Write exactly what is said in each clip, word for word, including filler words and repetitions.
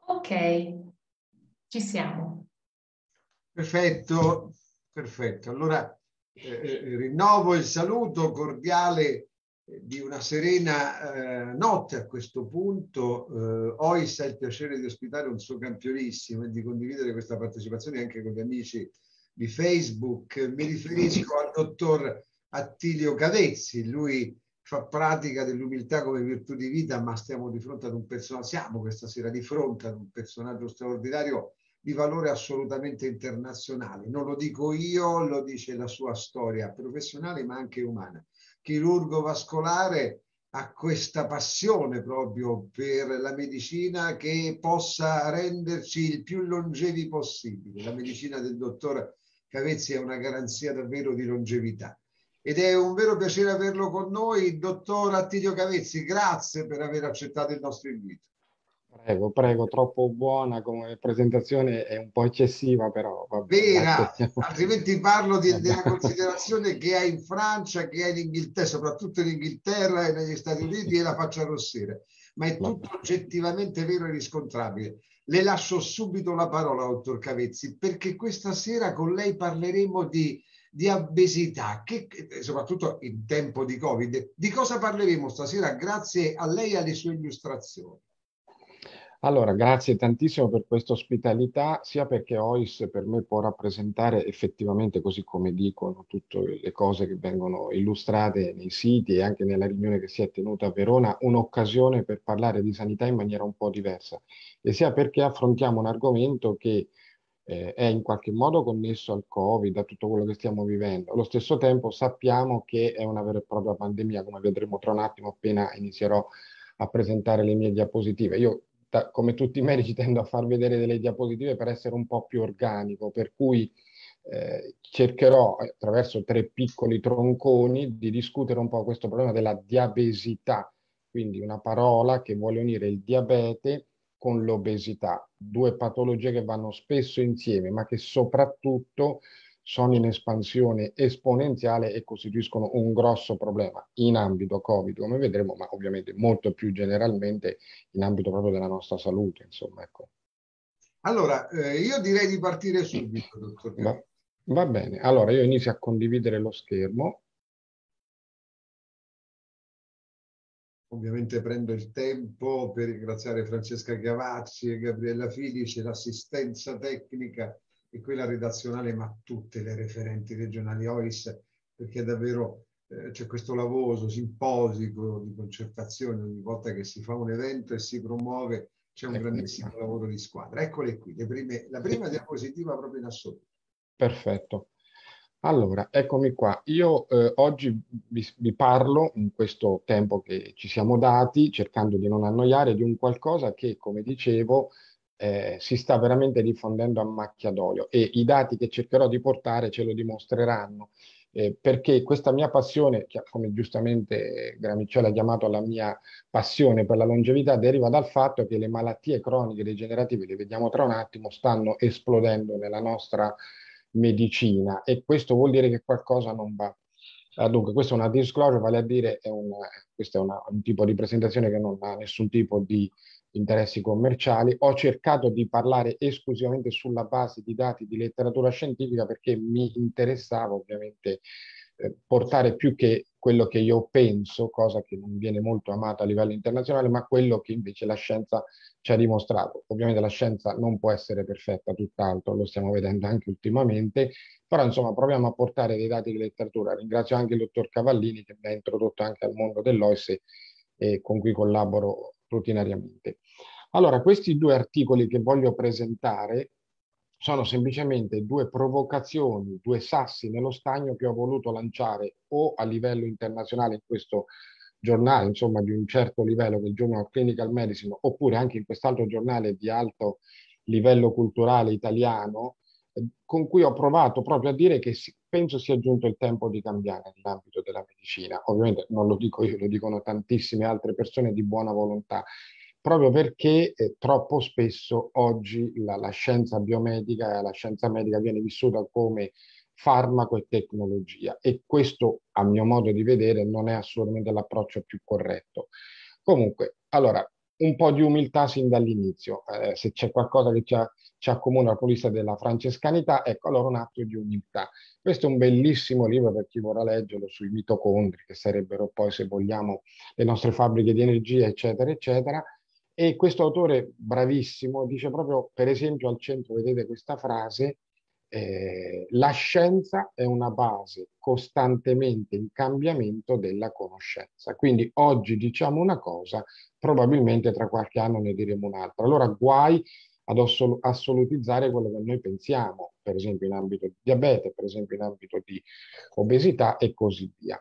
Ok, ci siamo. Perfetto, perfetto. Allora eh, eh, rinnovo il saluto cordiale eh, di una serena eh, notte a questo punto. Eh, Ois ha il piacere di ospitare un suo campionissimo e di condividere questa partecipazione anche con gli amici di Facebook. Mi riferisco al dottor Attilio Cavezzi. Lui fa pratica dell'umiltà come virtù di vita, ma stiamo di fronte ad un personaggio, siamo questa sera di fronte ad un personaggio straordinario di valore assolutamente internazionale. Non lo dico io, lo dice la sua storia professionale ma anche umana. Chirurgo vascolare, ha questa passione proprio per la medicina che possa renderci il più longevi possibile. La medicina del dottor Cavezzi è una garanzia davvero di longevità. Ed è un vero piacere averlo con noi, dottor Attilio Cavezzi. Grazie per aver accettato il nostro invito. Prego, prego, troppo buona come presentazione, è un po' eccessiva, però va bene, Vera, l'accettiamo. altrimenti parlo di- Vabbè. della considerazione che hai in Francia, che hai in Inghilterra, soprattutto in Inghilterra e negli Stati Uniti, e la faccia arrossire. Ma è Vabbè. tutto oggettivamente vero e riscontrabile. Le lascio subito la parola, dottor Cavezzi, perché questa sera con lei parleremo di, di obesità, che, soprattutto in tempo di Covid. Di cosa parleremo stasera grazie a lei e alle sue illustrazioni? Allora, grazie tantissimo per questa ospitalità, sia perché Ois per me può rappresentare effettivamente, così come dicono, tutte le cose che vengono illustrate nei siti e anche nella riunione che si è tenuta a Verona, un'occasione per parlare di sanità in maniera un po' diversa, e sia perché affrontiamo un argomento che eh, è in qualche modo connesso al Covid, a tutto quello che stiamo vivendo. Allo stesso tempo sappiamo che è una vera e propria pandemia, come vedremo tra un attimo appena inizierò a presentare le mie diapositive. Io, ta- come tutti i medici, tendo a far vedere delle diapositive per essere un po' più organico, per cui eh, cercherò attraverso tre piccoli tronconi di discutere un po' questo problema della diabesità, quindi una parola che vuole unire il diabete con l'obesità, due patologie che vanno spesso insieme, ma che soprattutto sono in espansione esponenziale e costituiscono un grosso problema in ambito Covid, come vedremo, ma ovviamente molto più generalmente in ambito proprio della nostra salute, insomma, ecco. Allora, eh, io direi di partire subito, dottor Va, Cavezzi. va bene, allora io inizio a condividere lo schermo. Ovviamente prendo il tempo per ringraziare Francesca Chiavacci e Gabriella Filici, l'assistenza tecnica e quella redazionale, ma tutte le referenti regionali Ois, perché davvero eh, c'è questo lavoro simposico di concertazione ogni volta che si fa un evento e si promuove, c'è un Eccomi grandissimo qua. lavoro di squadra. Eccole qui, le prime, la Sì. prima diapositiva proprio in assoluto. Perfetto. Allora, eccomi qua. Io eh, oggi vi, vi parlo, in questo tempo che ci siamo dati, cercando di non annoiare, di un qualcosa che, come dicevo, eh, si sta veramente diffondendo a macchia d'olio, e i dati che cercherò di portare ce lo dimostreranno. Eh, perché questa mia passione, che come giustamente Gramiccioli ha chiamato la mia passione per la longevità, deriva dal fatto che le malattie croniche degenerative, le vediamo tra un attimo, stanno esplodendo nella nostra medicina, e questo vuol dire che qualcosa non va. Ah, dunque, questa è una disclosure, vale a dire, è una, questo è una- un tipo di presentazione che non ha nessun tipo di interessi commerciali. Ho cercato di parlare esclusivamente sulla base di dati di letteratura scientifica, perché mi interessava ovviamente eh, portare più che quello che io penso, cosa che non viene molto amata a livello internazionale, ma quello che invece la scienza ci ha dimostrato. Ovviamente la scienza non può essere perfetta, tutt'altro, lo stiamo vedendo anche ultimamente, però insomma proviamo a portare dei dati di letteratura. Ringrazio anche il dottor Cavallini che mi ha introdotto anche al mondo dell'O I S e, e con cui collaboro rutinariamente. Allora, questi due articoli che voglio presentare sono semplicemente due provocazioni, due sassi nello stagno che ho voluto lanciare o a livello internazionale in questo giornale, insomma, di un certo livello, che è il Journal of Clinical Medicine, oppure anche in quest'altro giornale di alto livello culturale italiano, eh, con cui ho provato proprio a dire che si- penso sia giunto il tempo di cambiare nell'ambito della medicina. Ovviamente non lo dico io, lo dicono tantissime altre persone di buona volontà, proprio perché eh, troppo spesso oggi la, la scienza biomedica e la scienza medica viene vissuta come farmaco e tecnologia, e questo, a mio modo di vedere, non è assolutamente l'approccio più corretto. Comunque, allora, un po' di umiltà sin dall'inizio. Eh, se c'è qualcosa che ci, ci accomuna dal punto di vista della francescanità, ecco allora un atto di umiltà. Questo è un bellissimo libro per chi vorrà leggerlo sui mitocondri, che sarebbero poi, se vogliamo, le nostre fabbriche di energia, eccetera, eccetera. E questo autore bravissimo dice proprio, per esempio, al centro, vedete questa frase, eh, la scienza è una base costantemente in cambiamento della conoscenza. Quindi oggi diciamo una cosa, probabilmente tra qualche anno ne diremo un'altra. Allora guai ad assol- assolutizzare quello che noi pensiamo, per esempio in ambito di diabete, per esempio in ambito di obesità e così via.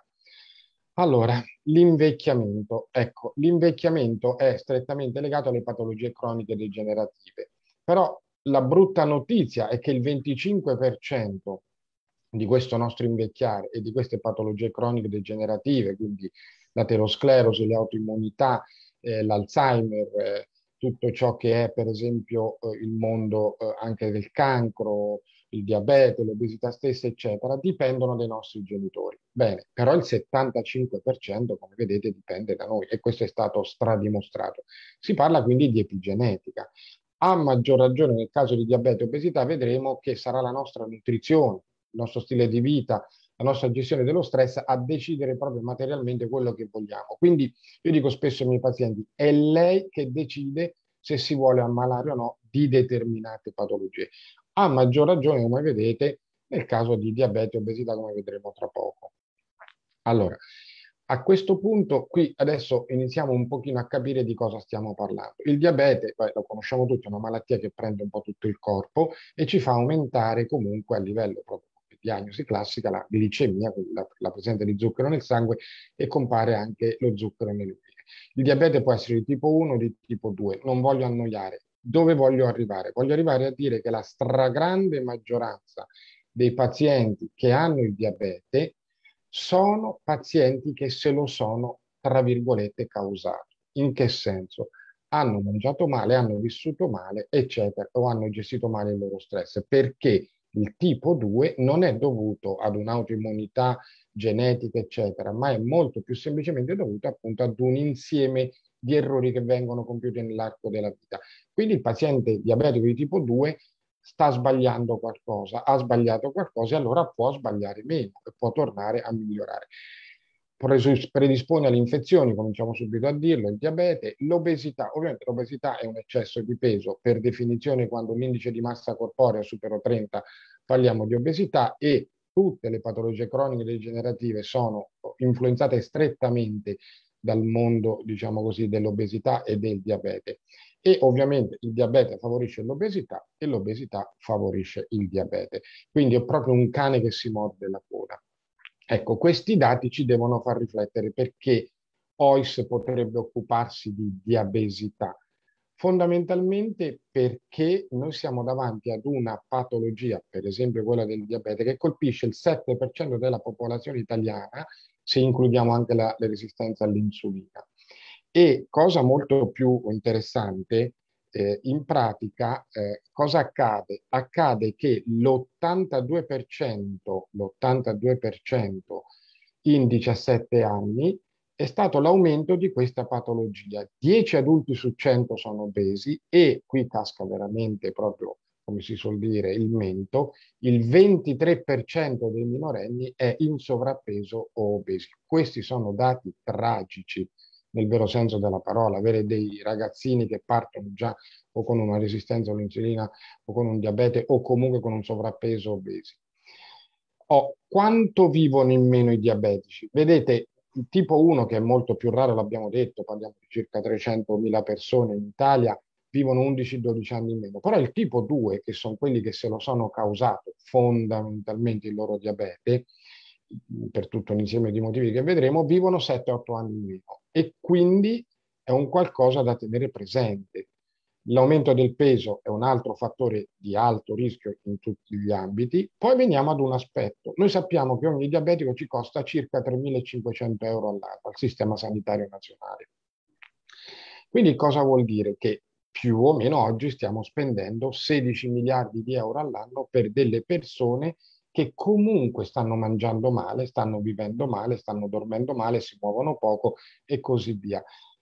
Allora, l'invecchiamento. Ecco, l'invecchiamento è strettamente legato alle patologie croniche degenerative, però la brutta notizia è che il venticinque per cento di questo nostro invecchiare e di queste patologie croniche degenerative, quindi l'aterosclerosi, le autoimmunità, eh, l'Alzheimer, eh, tutto ciò che è per esempio eh, il mondo eh, anche del cancro, il diabete, l'obesità stessa, eccetera, dipendono dai nostri genitori. Bene, però il settantacinque per cento, come vedete, dipende da noi e questo è stato stradimostrato. Si parla quindi di epigenetica. A maggior ragione nel caso di diabete e obesità vedremo che sarà la nostra nutrizione, il nostro stile di vita, la nostra gestione dello stress a decidere proprio materialmente quello che vogliamo. Quindi io dico spesso ai miei pazienti, è lei che decide se si vuole ammalare o no di determinate patologie. A maggior ragione, come vedete, nel caso di diabete e obesità, come vedremo tra poco. Allora, a questo punto, qui adesso iniziamo un pochino a capire di cosa stiamo parlando. Il diabete, beh, lo conosciamo tutti, è una malattia che prende un po' tutto il corpo e ci fa aumentare comunque a livello proprio di diagnosi classica la glicemia, quindi la, la presenza di zucchero nel sangue e compare anche lo zucchero nelle urine. Il diabete può essere di tipo uno o di tipo due, non voglio annoiare. Dove voglio arrivare? Voglio arrivare a dire che la stragrande maggioranza dei pazienti che hanno il diabete sono pazienti che se lo sono, tra virgolette, causato. In che senso? Hanno mangiato male, hanno vissuto male, eccetera, o hanno gestito male il loro stress, perché il tipo due non è dovuto ad un'autoimmunità genetica, eccetera, ma è molto più semplicemente dovuto appunto ad un insieme di errori che vengono compiuti nell'arco della vita. Quindi il paziente diabetico di tipo due sta sbagliando qualcosa, ha sbagliato qualcosa e allora può sbagliare meno e può tornare a migliorare. Predispone alle infezioni, cominciamo subito a dirlo, il diabete, l'obesità. Ovviamente l'obesità è un eccesso di peso, per definizione quando l'indice di massa corporea supera trenta parliamo di obesità e tutte le patologie croniche degenerative sono influenzate strettamente dal mondo, diciamo così, dell'obesità e del diabete. E ovviamente il diabete favorisce l'obesità e l'obesità favorisce il diabete. Quindi è proprio un cane che si morde la coda. Ecco, questi dati ci devono far riflettere perché O I S potrebbe occuparsi di diabesità. Fondamentalmente perché noi siamo davanti ad una patologia, per esempio quella del diabete, che colpisce il sette per cento della popolazione italiana, se includiamo anche la, la resistenza all'insulina. E cosa molto più interessante, eh, in pratica, eh, cosa accade? Accade che l'ottantadue per cento, l'ottantadue per cento in diciassette anni è stato l'aumento di questa patologia. dieci adulti su cento sono obesi e qui casca veramente proprio, come si suol dire, il mento, il ventitré per cento dei minorenni è in sovrappeso o obesi. Questi sono dati tragici nel vero senso della parola, avere dei ragazzini che partono già o con una resistenza all'insulina o con un diabete o comunque con un sovrappeso obesi. Oh, quanto vivono in meno i diabetici? Vedete, il tipo uno, che è molto più raro, l'abbiamo detto, parliamo di circa trecentomila persone in Italia, vivono undici dodici anni in meno. Però il tipo due, che sono quelli che se lo sono causato fondamentalmente il loro diabete, per tutto un insieme di motivi che vedremo, vivono sette otto anni in meno. E quindi è un qualcosa da tenere presente. L'aumento del peso è un altro fattore di alto rischio in tutti gli ambiti. Poi veniamo ad un aspetto. Noi sappiamo che ogni diabetico ci costa circa tremilacinquecento euro all'anno al sistema sanitario nazionale. Quindi cosa vuol dire? Che più o meno oggi stiamo spendendo sedici miliardi di euro all'anno per delle persone che comunque stanno mangiando male, stanno vivendo male, stanno dormendo male, si muovono poco e così via.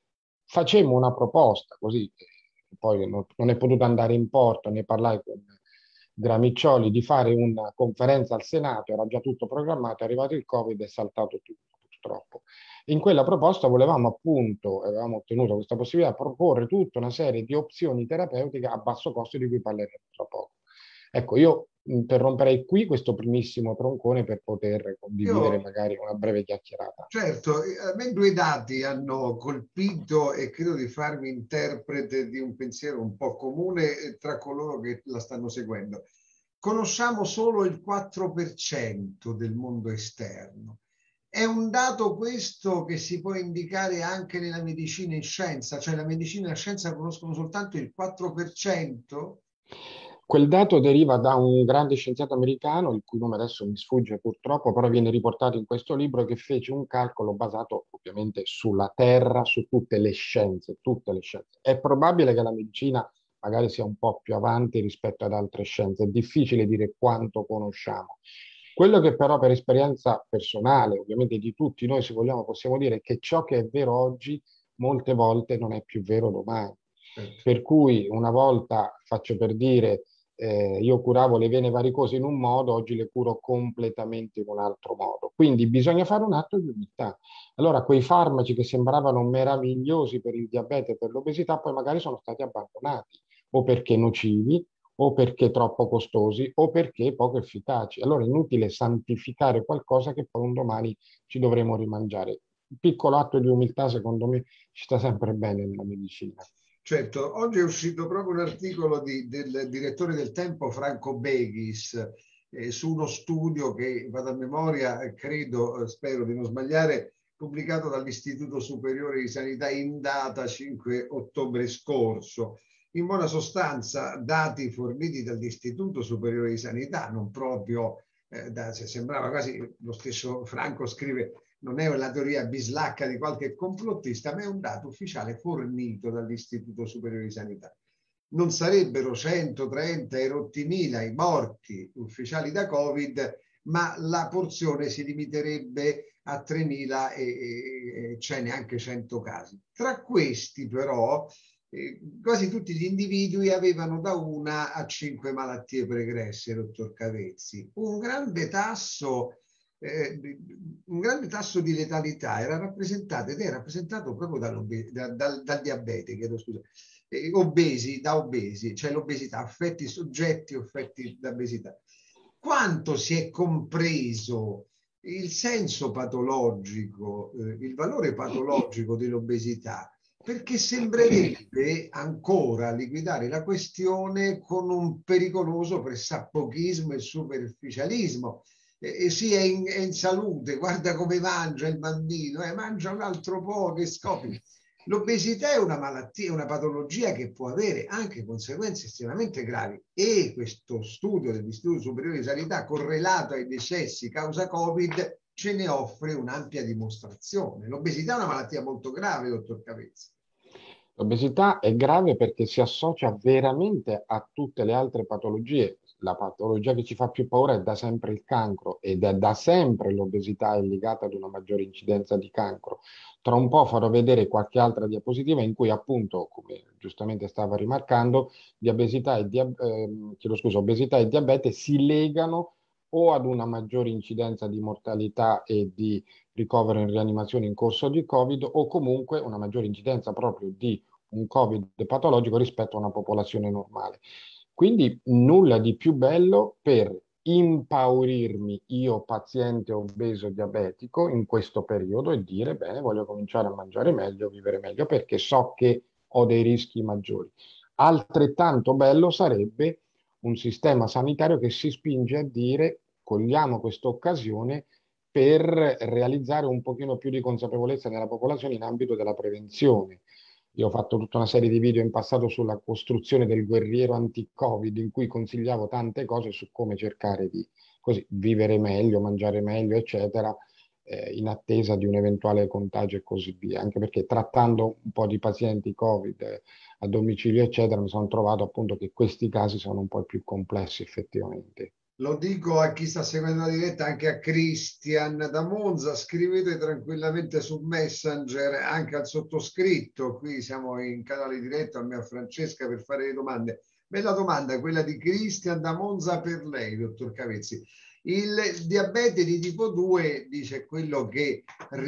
facemmo una proposta, così che poi non, non è potuta andare in porto, ne parlai con Gramiccioli, di fare una conferenza al Senato, era già tutto programmato, è arrivato il Covid e è saltato tutto, purtroppo. In quella proposta volevamo appunto, avevamo ottenuto questa possibilità, proporre tutta una serie di opzioni terapeutiche a basso costo di cui parleremo tra poco. Ecco, io interromperei qui questo primissimo troncone per poter condividere Io, magari una breve chiacchierata. certo, eh, a me due dati hanno colpito e credo di farmi interprete di un pensiero un po' comune eh, tra coloro che la stanno seguendo. Conosciamo solo il quattro per cento del mondo esterno. È un dato questo che si può indicare anche nella medicina e scienza, cioè la medicina e la scienza conoscono soltanto il quattro per cento? Quel dato deriva da un grande scienziato americano, il cui nome adesso mi sfugge purtroppo, però viene riportato in questo libro, che fece un calcolo basato ovviamente sulla Terra, su tutte le scienze, tutte le scienze. È probabile che la medicina magari sia un po' più avanti rispetto ad altre scienze, è difficile dire quanto conosciamo. Quello che però per esperienza personale, ovviamente di tutti noi, se vogliamo, possiamo dire è che ciò che è vero oggi molte volte non è più vero domani. Certo. Per cui una volta, faccio per dire, eh, io curavo le vene varicose in un modo, oggi le curo completamente in un altro modo. Quindi bisogna fare un atto di umiltà. Allora, quei farmaci che sembravano meravigliosi per il diabete e per l'obesità, poi magari sono stati abbandonati, o perché nocivi, o perché troppo costosi, o perché poco efficaci. Allora è inutile santificare qualcosa che poi un domani ci dovremo rimangiare. Un piccolo atto di umiltà, secondo me, ci sta sempre bene nella medicina. Certo, oggi è uscito proprio un articolo di, del direttore del Tempo, Franco Beghis, eh, su uno studio che, vado a memoria, eh, credo, eh, spero di non sbagliare, pubblicato dall'Istituto Superiore di Sanità in data cinque ottobre scorso. In buona sostanza, dati forniti dall'Istituto Superiore di Sanità, non proprio, eh, da, se sembrava quasi, lo stesso Franco scrive, non è la teoria bislacca di qualche complottista, ma è un dato ufficiale fornito dall'Istituto Superiore di Sanità. Non sarebbero centotrenta e rotti mila i morti ufficiali da Covid, ma la porzione si limiterebbe a tremila e, e, e c'è neanche cento casi. Tra questi però eh, quasi tutti gli individui avevano da una a cinque malattie pregresse, dottor Cavezzi. Un grande tasso Eh, un grande tasso di letalità era rappresentato ed è rappresentato proprio da, dal, dal diabete, chiedo scusa, eh, obesi, da obesi, cioè l'obesità, affetti soggetti affetti da obesità. Quanto si è compreso il senso patologico, eh, il valore patologico dell'obesità, perché sembrerebbe ancora liquidare la questione con un pericoloso pressappochismo e superficialismo. E sì, è in, è in salute, guarda come mangia il bambino, eh, mangia un altro po' che scopri. L'obesità è una malattia, una patologia che può avere anche conseguenze estremamente gravi e questo studio dell'Istituto Superiore di Sanità correlato ai decessi causa Covid ce ne offre un'ampia dimostrazione. L'obesità è una malattia molto grave, dottor Cavezzi. L'obesità è grave perché si associa veramente a tutte le altre patologie. La patologia che ci fa più paura è da sempre il cancro ed è da sempre l'obesità è legata ad una maggiore incidenza di cancro. Tra un po' farò vedere qualche altra diapositiva in cui appunto, come giustamente stava rimarcando, di obesità e, dia- ehm, chiedo scusa, obesità e diabete si legano o ad una maggiore incidenza di mortalità e di ricovero in rianimazione in corso di Covid o comunque una maggiore incidenza proprio di un Covid patologico rispetto a una popolazione normale. Quindi nulla di più bello per impaurirmi io paziente obeso diabetico in questo periodo e dire bene, voglio cominciare a mangiare meglio, vivere meglio perché so che ho dei rischi maggiori. Altrettanto bello sarebbe un sistema sanitario che si spinge a dire cogliamo questa occasione per realizzare un pochino più di consapevolezza nella popolazione in ambito della prevenzione. Io ho fatto tutta una serie di video in passato sulla costruzione del guerriero anti-Covid, in cui consigliavo tante cose su come cercare di così, vivere meglio, mangiare meglio, eccetera, eh, in attesa di un eventuale contagio e così via. Anche perché trattando un po' di pazienti Covid eh, a domicilio, eccetera, mi sono trovato appunto che questi casi sono un po' più complessi effettivamente. Lo dico a chi sta seguendo la diretta, anche a Christian da Monza, scrivete tranquillamente su Messenger, anche al sottoscritto, qui siamo in canale diretto, a me e a Francesca per fare le domande. Bella domanda, quella di Christian da Monza per lei, dottor Cavezzi. Il diabete di tipo due, dice, quello che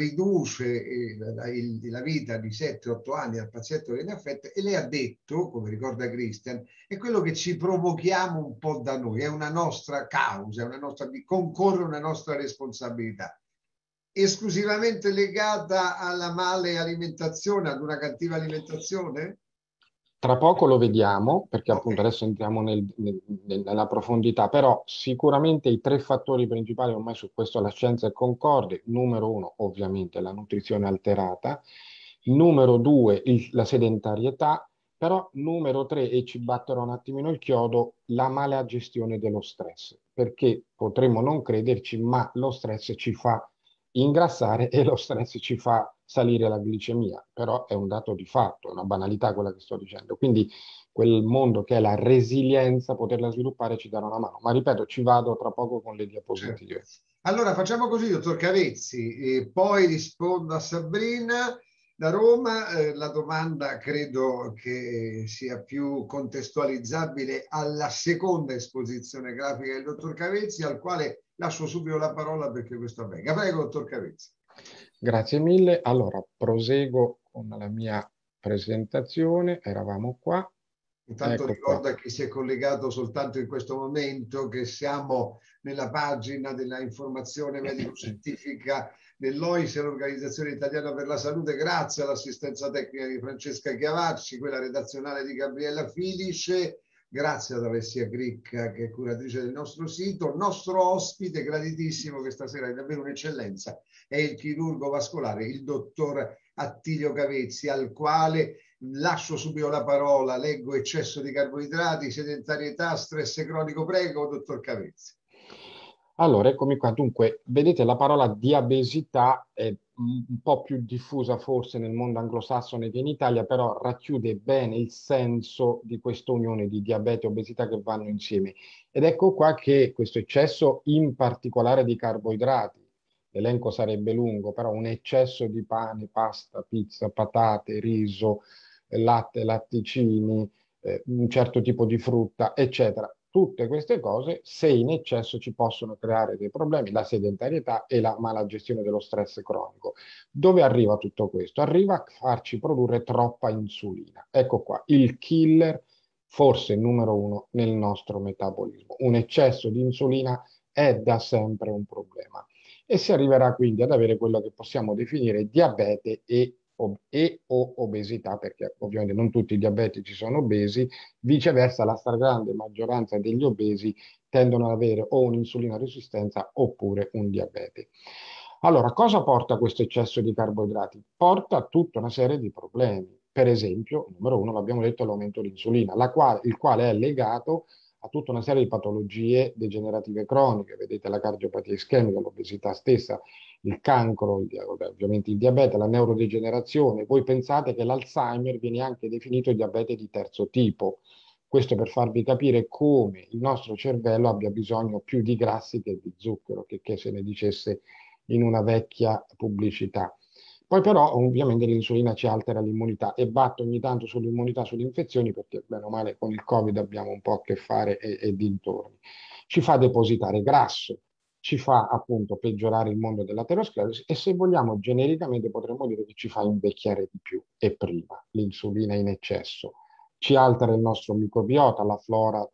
riduce eh, la, il, la vita di sette otto anni al paziente che ne affetta, e lei ha detto, come ricorda Christian, è quello che ci provochiamo un po' da noi, è una nostra causa, è una nostra, concorre una nostra responsabilità. Esclusivamente legata alla male alimentazione, ad una cattiva alimentazione? Tra poco lo vediamo, perché appunto Ok, adesso entriamo nel- nel- nella profondità, però sicuramente i tre fattori principali, ormai su questo la scienza è concorde. Numero uno, ovviamente, la nutrizione alterata. Numero due, il- la sedentarietà. Però numero tre, e ci batterò un attimino il chiodo, la mala gestione dello stress, perché potremmo non crederci, ma lo stress ci fa ingrassare e lo stress ci fa salire la glicemia, però è un dato di fatto, è una banalità quella che sto dicendo. Quindi quel mondo che è la resilienza, poterla sviluppare ci darà una mano. Ma ripeto, ci vado tra poco con le certo. diapositive. Allora facciamo così, dottor Cavezzi, e poi rispondo a Sabrina da Roma. Eh, la domanda credo che sia più contestualizzabile alla seconda esposizione grafica del dottor Cavezzi, al quale lascio subito la parola perché questo avvenga. Prego, dottor Cavezzi. Grazie mille. Allora, proseguo con la mia presentazione. Eravamo qua. Intanto Ecco qua. ricordo a chi si è collegato soltanto in questo momento che siamo nella pagina della informazione medico-scientifica dell'O I S E, l'Organizzazione Italiana per la Salute, grazie all'assistenza tecnica di Francesca Chiavacci, quella redazionale di Gabriella Filisce, grazie ad Alessia Gricca che è curatrice del nostro sito. Il nostro ospite graditissimo, che stasera è davvero un'eccellenza, è il chirurgo vascolare, il dottor Attilio Cavezzi, al quale lascio subito la parola. Leggo eccesso di carboidrati, sedentarietà, stress cronico. Prego, dottor Cavezzi. Allora, eccomi qua. Dunque, vedete, la parola diabesità è un po' più diffusa forse nel mondo anglosassone che in Italia, però racchiude bene il senso di questa unione di diabete e obesità che vanno insieme. Ed ecco qua che questo eccesso in particolare di carboidrati, l'elenco sarebbe lungo, però un eccesso di pane, pasta, pizza, patate, riso, latte, latticini, eh, un certo tipo di frutta, eccetera. Tutte queste cose, se in eccesso, ci possono creare dei problemi, la sedentarietà e la mala gestione dello stress cronico. Dove arriva tutto questo? Arriva a farci produrre troppa insulina. Ecco qua, il killer forse numero uno nel nostro metabolismo. Un eccesso di insulina è da sempre un problema e si arriverà quindi ad avere quello che possiamo definire diabete e, e o obesità, perché ovviamente non tutti i diabetici sono obesi. Viceversa, la stragrande maggioranza degli obesi tendono ad avere o un'insulina resistenza oppure un diabete. Allora, cosa porta questo eccesso di carboidrati? Porta a tutta una serie di problemi. Per esempio, numero uno, l'abbiamo detto, l'aumento di insulina, la quale, il quale è legato a tutta una serie di patologie degenerative croniche. Vedete la cardiopatia ischemica, l'obesità stessa, il cancro, il, ovviamente il diabete, la neurodegenerazione. Voi pensate che l'Alzheimer viene anche definito diabete di terzo tipo. Questo per farvi capire come il nostro cervello abbia bisogno più di grassi che di zucchero, che, che se ne dicesse in una vecchia pubblicità. Poi però ovviamente l'insulina ci altera l'immunità e batte ogni tanto sull'immunità, sulle infezioni, perché bene o male con il Covid abbiamo un po' a che fare e, e dintorni. Ci fa depositare grasso, ci fa appunto peggiorare il mondo dell'aterosclerosi e, se vogliamo genericamente, potremmo dire che ci fa invecchiare di più e prima l'insulina in eccesso. Ci altera il nostro microbiota, la flora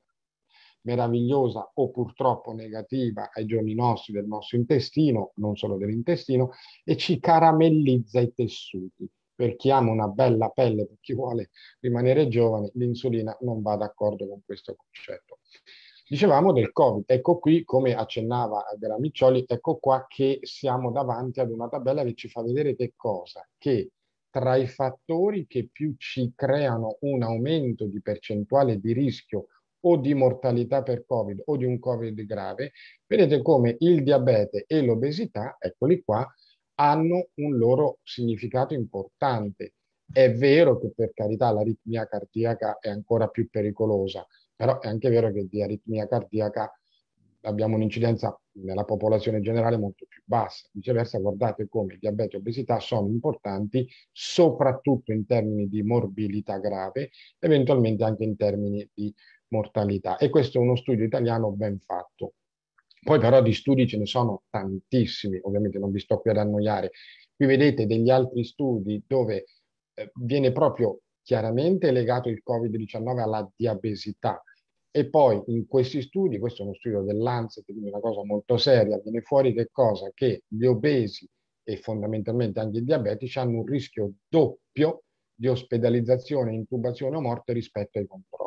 meravigliosa o purtroppo negativa ai giorni nostri del nostro intestino, non solo dell'intestino, e ci caramellizza i tessuti. Per chi ama una bella pelle, per chi vuole rimanere giovane, l'insulina non va d'accordo con questo concetto. Dicevamo del Covid, ecco qui, come accennava Gramiccioli, ecco qua che siamo davanti ad una tabella che ci fa vedere che cosa? Che tra i fattori che più ci creano un aumento di percentuale di rischio o di mortalità per Covid o di un Covid grave, vedete come il diabete e l'obesità, eccoli qua, hanno un loro significato importante. È vero che, per carità, l'aritmia cardiaca è ancora più pericolosa, però è anche vero che di aritmia cardiaca abbiamo un'incidenza nella popolazione generale molto più bassa. Viceversa, guardate come diabete e obesità sono importanti soprattutto in termini di morbilità grave, eventualmente anche in termini di mortalità. E questo è uno studio italiano ben fatto. Poi però di studi ce ne sono tantissimi, ovviamente non vi sto qui ad annoiare. Qui vedete degli altri studi dove eh, viene proprio chiaramente legato il Covid diciannove alla diabesità. E poi in questi studi, questo è uno studio dell'Lancet, quindi una cosa molto seria, viene fuori che cosa? Che gli obesi e fondamentalmente anche i diabetici hanno un rischio doppio di ospedalizzazione, intubazione o morte rispetto ai controlli.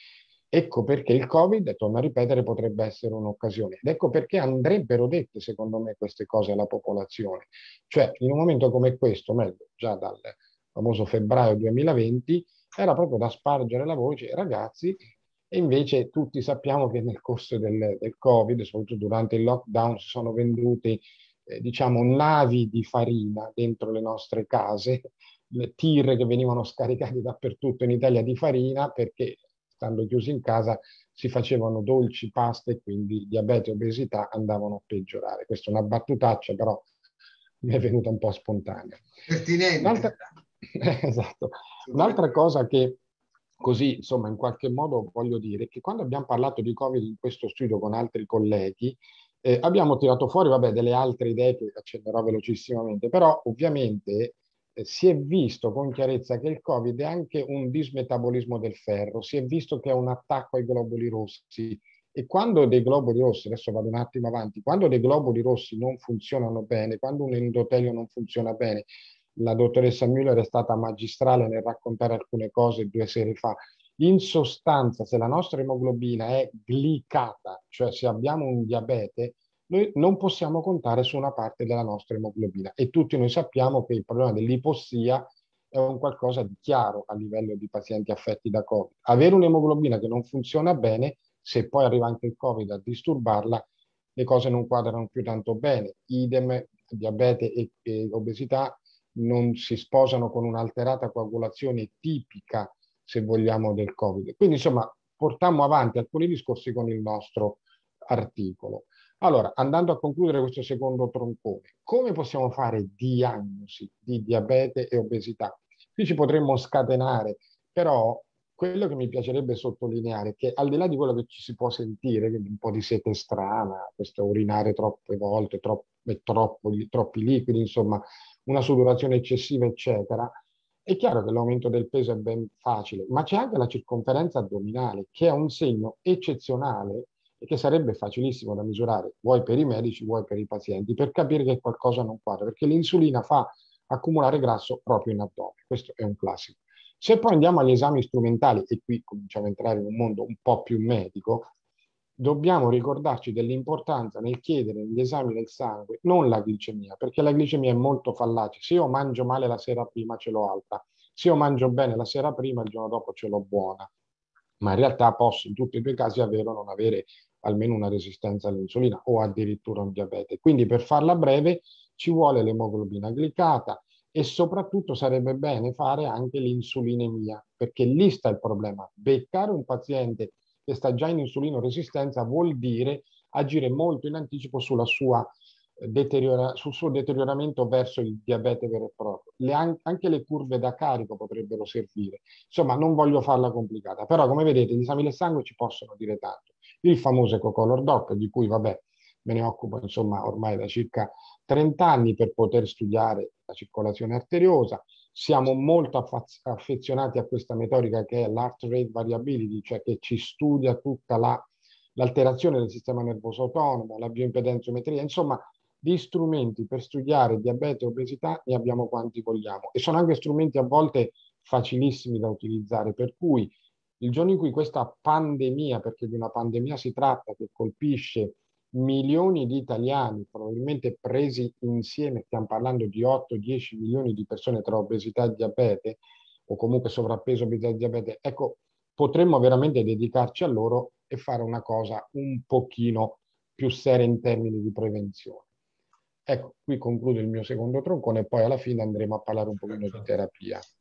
Ecco perché il Covid, torno a ripetere, potrebbe essere un'occasione. Ed ecco perché andrebbero dette, secondo me, queste cose alla popolazione. Cioè, in un momento come questo, meglio, già dal famoso febbraio duemilaventi, era proprio da spargere la voce, ragazzi, e invece tutti sappiamo che nel corso del, del Covid, soprattutto durante il lockdown, si sono vendute, eh, diciamo, navi di farina dentro le nostre case, le tir che venivano scaricati dappertutto in Italia di farina perché stando chiusi in casa si facevano dolci, paste e quindi diabete e obesità andavano a peggiorare. Questa è una battutaccia, però mi è venuta un po' spontanea. Pertinente. Un'altra, esatto. Un'altra cosa che così, insomma, in qualche modo voglio dire è che quando abbiamo parlato di Covid in questo studio con altri colleghi, eh, abbiamo tirato fuori, vabbè, delle altre idee che accennerò velocissimamente, però ovviamente eh, si è visto con chiarezza che il Covid è anche un dismetabolismo del ferro, si è visto che è un attacco ai globuli rossi e quando dei globuli rossi, adesso vado un attimo avanti, quando dei globuli rossi non funzionano bene, quando un endotelio non funziona bene, la dottoressa Müller è stata magistrale nel raccontare alcune cose due sere fa. In sostanza, se la nostra emoglobina è glicata, cioè se abbiamo un diabete, noi non possiamo contare su una parte della nostra emoglobina e tutti noi sappiamo che il problema dell'ipossia è un qualcosa di chiaro a livello di pazienti affetti da Covid. Avere un'emoglobina che non funziona bene, se poi arriva anche il Covid a disturbarla, le cose non quadrano più tanto bene. Idem, diabete e, e obesità non si sposano con un'alterata coagulazione tipica, se vogliamo, del Covid. Quindi, insomma, portammo avanti alcuni discorsi con il nostro articolo. Allora, andando a concludere questo secondo troncone, come possiamo fare diagnosi di diabete e obesità? Qui ci potremmo scatenare, però quello che mi piacerebbe sottolineare è che al di là di quello che ci si può sentire, quindi un po' di sete strana, questo urinare troppe volte, troppo, troppo, troppi liquidi, insomma, una sudorazione eccessiva, eccetera, è chiaro che l'aumento del peso è ben facile, ma c'è anche la circonferenza addominale, che è un segno eccezionale e che sarebbe facilissimo da misurare, vuoi per i medici, vuoi per i pazienti, per capire che qualcosa non quadra, perché l'insulina fa accumulare grasso proprio in addome. Questo è un classico. Se poi andiamo agli esami strumentali, e qui cominciamo a entrare in un mondo un po' più medico, dobbiamo ricordarci dell'importanza nel chiedere negli esami del sangue non la glicemia, perché la glicemia è molto fallace. Se io mangio male la sera prima ce l'ho alta, se io mangio bene la sera prima il giorno dopo ce l'ho buona, ma in realtà posso in tutti e due i casi avere o non avere almeno una resistenza all'insulina o addirittura un diabete. Quindi per farla breve ci vuole l'emoglobina glicata e soprattutto sarebbe bene fare anche l'insulinemia, perché lì sta il problema. Beccare un paziente che sta già in insulinoresistenza vuol dire agire molto in anticipo sulla sua deteriora, sul suo deterioramento verso il diabete vero e proprio. Le, anche le curve da carico potrebbero servire. Insomma, non voglio farla complicata, però come vedete gli esami del sangue ci possono dire tanto. Il famoso Ecocolor Doppler, di cui vabbè me ne occupo insomma ormai da circa trenta anni per poter studiare la circolazione arteriosa. Siamo molto affezionati a questa metodica che è l'heart rate variability, cioè che ci studia tutta la, l'alterazione del sistema nervoso autonomo, la bioimpedenzometria, insomma di strumenti per studiare diabete e obesità ne abbiamo quanti vogliamo e sono anche strumenti a volte facilissimi da utilizzare, per cui il giorno in cui questa pandemia, perché di una pandemia si tratta che colpisce milioni di italiani, probabilmente presi insieme, stiamo parlando di otto dieci milioni di persone tra obesità e diabete, o comunque sovrappeso, obesità e diabete, ecco, potremmo veramente dedicarci a loro e fare una cosa un pochino più seria in termini di prevenzione. Ecco, qui concludo il mio secondo troncone e poi alla fine andremo a parlare un pochino di terapia.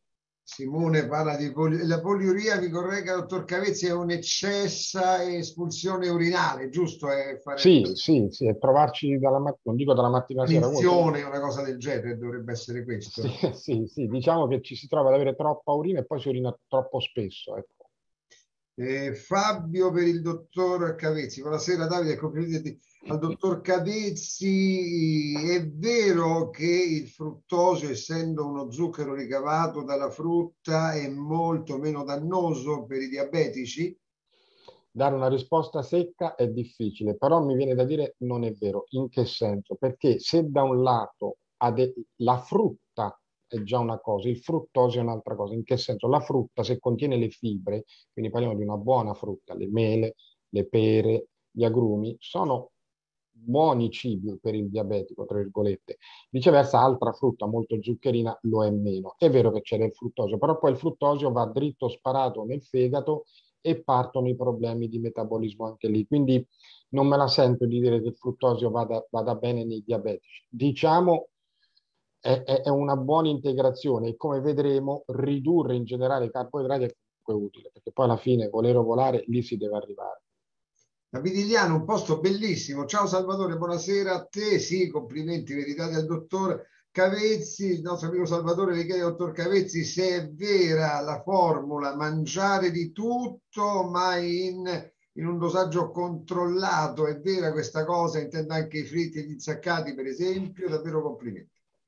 Simone parla di poli- la poliuria, mi corregga, dottor Cavezzi, è un'eccessa espulsione urinale, giusto? È fare Sì, sì, sì, e trovarci dalla mattina, non dico dalla mattina alla sera, comunque, finzione, una cosa del genere, dovrebbe essere sì, questo. sì, sì, diciamo che ci si trova ad avere troppa urina e poi si urina troppo spesso, ecco. Eh, Fabio per il dottor Cavezzi. Buonasera Davide, complimenti al dottor Cavezzi. È vero che il fruttosio, essendo uno zucchero ricavato dalla frutta, è molto meno dannoso per i diabetici? Dare una risposta secca è difficile, però mi viene da dire non è vero. In che senso? Perché se da un lato ha de- la frutta è già una cosa, il fruttosio è un'altra cosa. In che senso? La frutta, se contiene le fibre, quindi parliamo di una buona frutta, le mele, le pere, gli agrumi, sono buoni cibi per il diabetico, tra virgolette. Viceversa, altra frutta molto zuccherina lo è meno. È vero che c'è del fruttosio, però poi il fruttosio va dritto sparato nel fegato e partono i problemi di metabolismo anche lì. Quindi non me la sento di dire che il fruttosio vada, vada bene nei diabetici. Diciamo è, è, è una buona integrazione e come vedremo ridurre in generale i carboidrati è comunque utile, perché poi alla fine, volere o volare, lì si deve arrivare. Da Vidigliano, un posto bellissimo. Ciao Salvatore, buonasera a te. Sì, complimenti, verità al dottor Cavezzi. Il nostro amico Salvatore le chiede al dottor Cavezzi se è vera la formula mangiare di tutto, ma in, in un dosaggio controllato. È vera questa cosa? Intendo anche i fritti e gli insaccati, per esempio. Davvero complimenti.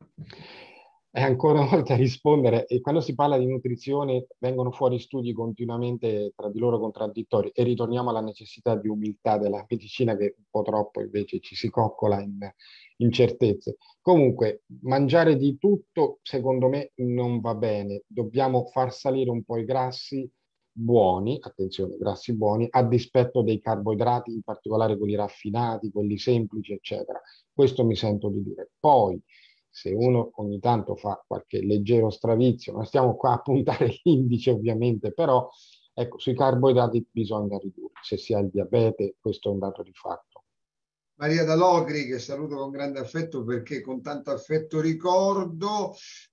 E ancora una volta a rispondere, e quando si parla di nutrizione vengono fuori studi continuamente tra di loro contraddittori e ritorniamo alla necessità di umiltà della medicina che un po' troppo invece ci si coccola in incertezze. Comunque, mangiare di tutto secondo me non va bene, dobbiamo far salire un po' i grassi buoni, attenzione, grassi buoni, a dispetto dei carboidrati, in particolare quelli raffinati, quelli semplici, eccetera. Questo mi sento di dire. Poi, se uno ogni tanto fa qualche leggero stravizio, non stiamo qua a puntare l'indice ovviamente, però ecco, sui carboidrati bisogna ridurre. Se si ha il diabete, questo è un dato di fatto. Maria da Logri, che saluto con grande affetto perché con tanto affetto ricordo.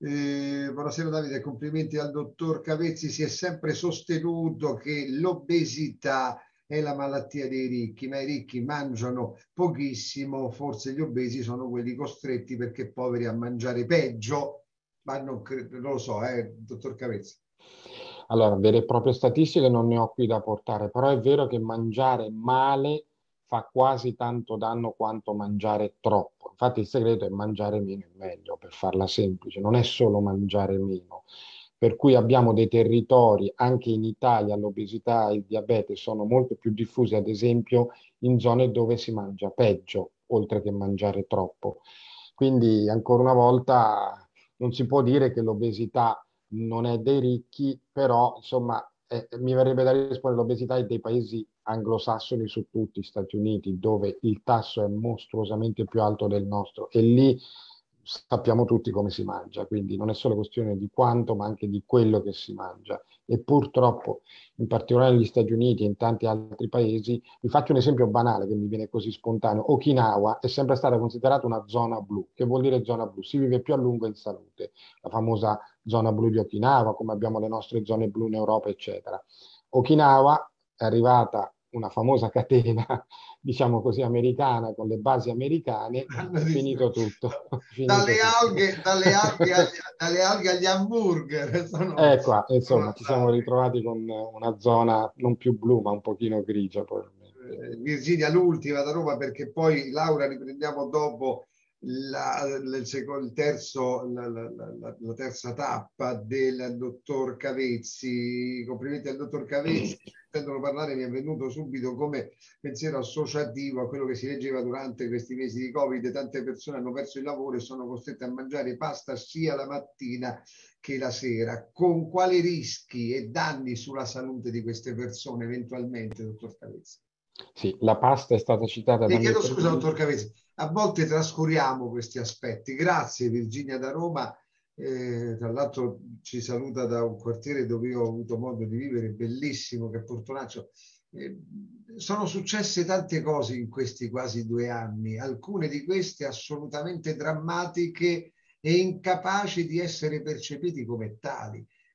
Eh, buonasera Davide, complimenti al dottor Cavezzi. Si è sempre sostenuto che l'obesità è la malattia dei ricchi, ma i ricchi mangiano pochissimo, forse gli obesi sono quelli costretti perché poveri a mangiare peggio, ma non, credo, non lo so, eh, dottor Cavezzi. Allora, vere e proprie statistiche non ne ho qui da portare, però è vero che mangiare male fa quasi tanto danno quanto mangiare troppo. Infatti il segreto è mangiare meno e meglio, per farla semplice, non è solo mangiare meno. Per cui abbiamo dei territori, anche in Italia, l'obesità e il diabete sono molto più diffusi, ad esempio in zone dove si mangia peggio, oltre che mangiare troppo. Quindi, ancora una volta, non si può dire che l'obesità non è dei ricchi, però insomma eh, mi verrebbe da rispondere l'obesità è dei paesi anglosassoni su tutti, Stati Uniti, dove il tasso è mostruosamente più alto del nostro e lì sappiamo tutti come si mangia, quindi non è solo questione di quanto, ma anche di quello che si mangia. E purtroppo, in particolare negli Stati Uniti e in tanti altri paesi, vi faccio un esempio banale che mi viene così spontaneo. Okinawa è sempre stata considerata una zona blu. Che vuol dire zona blu? Si vive più a lungo in salute. La famosa zona blu di Okinawa, come abbiamo le nostre zone blu in Europa, eccetera. Okinawa è arrivata una famosa catena, diciamo così, americana, con le basi americane, finito tutto. Dalle Finito tutto. alghe, dalle alghe agli, dalle alghe agli hamburger. Sono, Ecco, sono insomma, ci siamo andate. ritrovati con una zona non più blu, ma un pochino grigia, probabilmente. Eh, Virginia, l'ultima da Roma, perché poi Laura riprendiamo dopo la, il, secondo, il terzo, la, la, la, la terza tappa del dottor Cavezzi. Complimenti al dottor Cavezzi. Sentendono parlare mi è venuto subito come pensiero associativo a quello che si leggeva durante questi mesi di Covid. Tante persone hanno perso il lavoro e sono costrette a mangiare pasta sia la mattina che la sera. Con quali rischi e danni sulla salute di queste persone eventualmente, dottor Cavezzi? Sì, la pasta è stata citata Le da mio chiedo scusa, dottor fratello. Cavezzi, a volte trascuriamo questi aspetti. Grazie Virginia da Roma. Eh, tra l'altro ci saluta da un quartiere dove io ho avuto modo di vivere, bellissimo, che è Portonaccio. Eh, sono successe tante cose in questi quasi due anni, alcune di queste assolutamente drammatiche e incapaci di essere percepiti come tali.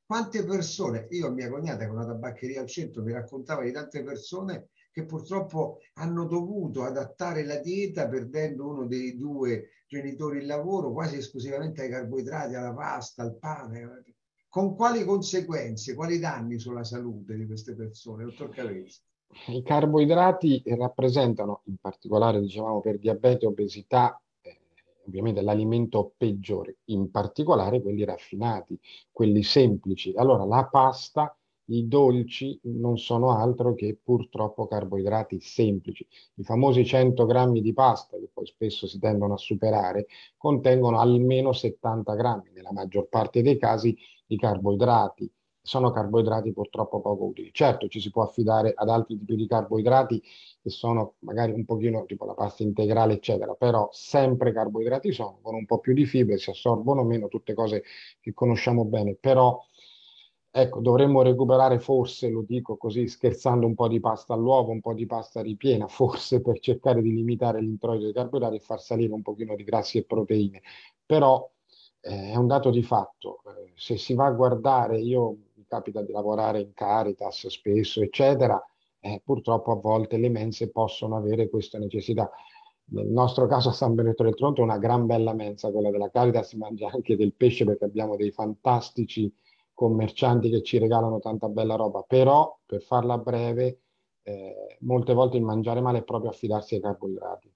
quante persone, io mia cognata con una tabaccheria al centro mi raccontava di tante persone che purtroppo hanno dovuto adattare la dieta perdendo uno dei due genitori il lavoro quasi esclusivamente ai carboidrati, alla pasta, al pane. Con quali conseguenze, quali danni sulla salute di queste persone, dottor Cavezzi? I carboidrati rappresentano, in particolare dicevamo per diabete e obesità, eh, ovviamente l'alimento peggiore, in particolare quelli raffinati, quelli semplici. Allora la pasta, i dolci non sono altro che purtroppo carboidrati semplici. I famosi cento grammi di pasta, che poi spesso si tendono a superare, contengono almeno settanta grammi, nella maggior parte dei casi, di carboidrati. Sono carboidrati purtroppo poco utili. Certo, ci si può affidare ad altri tipi di carboidrati che sono magari un pochino tipo la pasta integrale, eccetera, però sempre carboidrati sono, con un po' più di fibre, si assorbono meno, tutte cose che conosciamo bene, però ecco, dovremmo recuperare forse, lo dico così, scherzando, un po' di pasta all'uovo, un po' di pasta ripiena, forse per cercare di limitare l'introito dei carboidrati e far salire un pochino di grassi e proteine. Però eh, è un dato di fatto. Eh, se si va a guardare, io mi capita di lavorare in Caritas spesso, eccetera, eh, purtroppo a volte le mense possono avere questa necessità. Nel nostro caso a San Benedetto del Tronto è una gran bella mensa, quella della Caritas, si mangia anche del pesce perché abbiamo dei fantastici commercianti che ci regalano tanta bella roba, però per farla breve, eh, molte volte il mangiare male è proprio affidarsi ai carboidrati.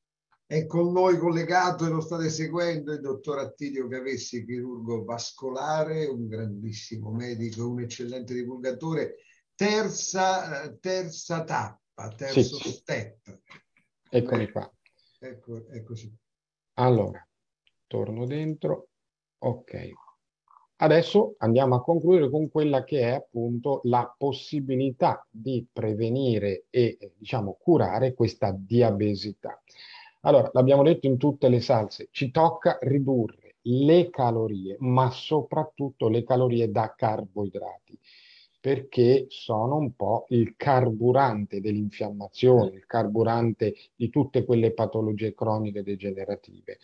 È con noi collegato e lo state seguendo il dottor Attilio Cavezzi, chirurgo vascolare, un grandissimo medico, un eccellente divulgatore. Terza, eh, terza tappa, terzo Sì, step. eccomi Beh, qua. ecco, è così. Allora, torno dentro. Ok. Adesso andiamo a concludere con quella che è appunto la possibilità di prevenire e, eh, diciamo, curare questa diabesità. Allora, l'abbiamo detto in tutte le salse, ci tocca ridurre le calorie, ma soprattutto le calorie da carboidrati, perché sono un po' il carburante dell'infiammazione, il carburante di tutte quelle patologie croniche degenerative.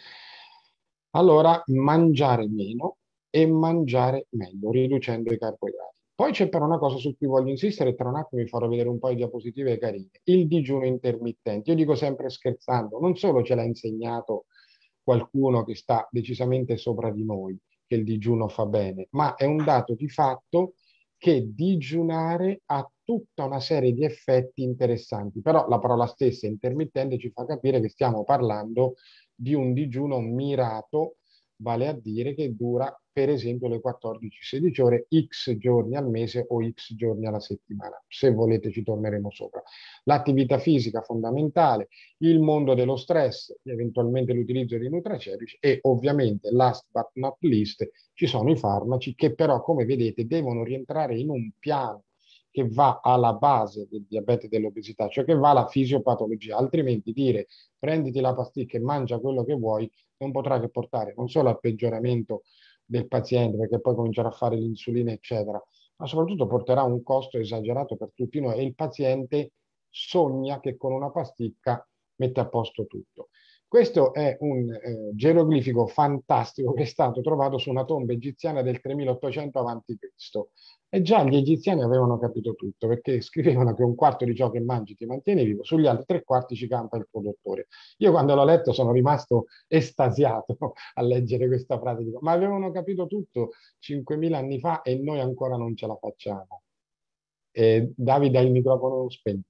Allora, mangiare meno e mangiare meglio, riducendo i carboidrati. Poi c'è però una cosa su cui voglio insistere, tra un attimo vi farò vedere un po' di diapositive carine, il digiuno intermittente. Io dico sempre scherzando, non solo ce l'ha insegnato qualcuno che sta decisamente sopra di noi, che il digiuno fa bene, ma è un dato di fatto che digiunare ha tutta una serie di effetti interessanti, però la parola stessa intermittente ci fa capire che stiamo parlando di un digiuno mirato, vale a dire che dura per esempio le quattordici sedici ore, X giorni al mese o X giorni alla settimana. Se volete ci torneremo sopra. L'attività fisica fondamentale, il mondo dello stress, eventualmente l'utilizzo di nutraceutici e ovviamente, last but not least, ci sono i farmaci che però, come vedete, devono rientrare in un piano che va alla base del diabete e dell'obesità, cioè che va alla fisiopatologia, altrimenti dire prenditi la pasticca e mangia quello che vuoi non potrà che portare non solo al peggioramento del paziente, perché poi comincerà a fare l'insulina, eccetera, ma soprattutto porterà un costo esagerato per tutti noi e il paziente sogna che con una pasticca mette a posto tutto. Questo è un eh, geroglifico fantastico che è stato trovato su una tomba egiziana del tremilaottocento avanti Cristo. E già gli egiziani avevano capito tutto, perché scrivevano che un quarto di ciò che mangi ti mantiene vivo, sugli altri tre quarti ci campa il tuo dottore. Io quando l'ho letto sono rimasto estasiato a leggere questa frase, dico, ma avevano capito tutto cinquemila anni fa e noi ancora non ce la facciamo. E Davide ha il microfono spento.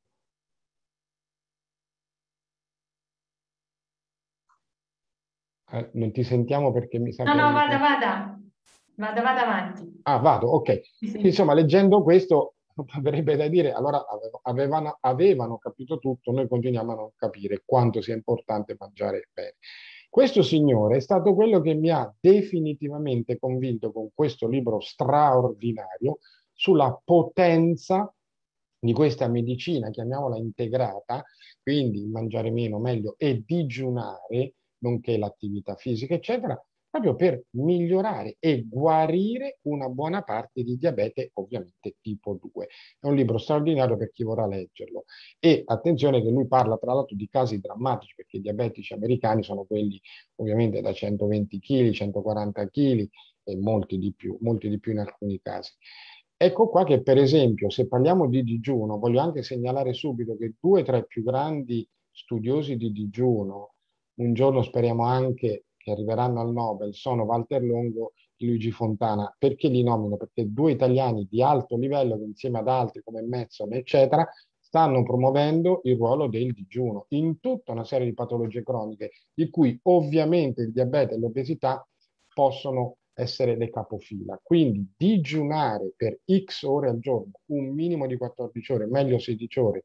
Eh, non ti sentiamo perché mi sa No, che hai il no, vada, microfono. vada, vada, vada avanti. Ah, vado, ok. Sì, sì. Insomma, leggendo questo avrebbe da dire, allora avevano, avevano capito tutto, noi continuiamo a non capire quanto sia importante mangiare bene. Questo signore è stato quello che mi ha definitivamente convinto con questo libro straordinario sulla potenza di questa medicina, chiamiamola integrata, quindi mangiare meno, meglio e digiunare, nonché l'attività fisica, eccetera, proprio per migliorare e guarire una buona parte di diabete, ovviamente tipo due. È un libro straordinario per chi vorrà leggerlo. E attenzione che lui parla tra l'altro di casi drammatici, perché i diabetici americani sono quelli ovviamente da centoventi chili, centoquaranta chili e molti di più, molti di più in alcuni casi. Ecco qua che per esempio se parliamo di digiuno, voglio anche segnalare subito che due tra i più grandi studiosi di digiuno, un giorno speriamo anche che arriveranno al Nobel, sono Walter Longo e Luigi Fontana. Perché li nomino? Perché due italiani di alto livello che insieme ad altri come Metzon, eccetera, stanno promuovendo il ruolo del digiuno in tutta una serie di patologie croniche, di cui ovviamente il diabete e l'obesità possono essere le capofila. Quindi digiunare per X ore al giorno, un minimo di quattordici ore, meglio sedici ore,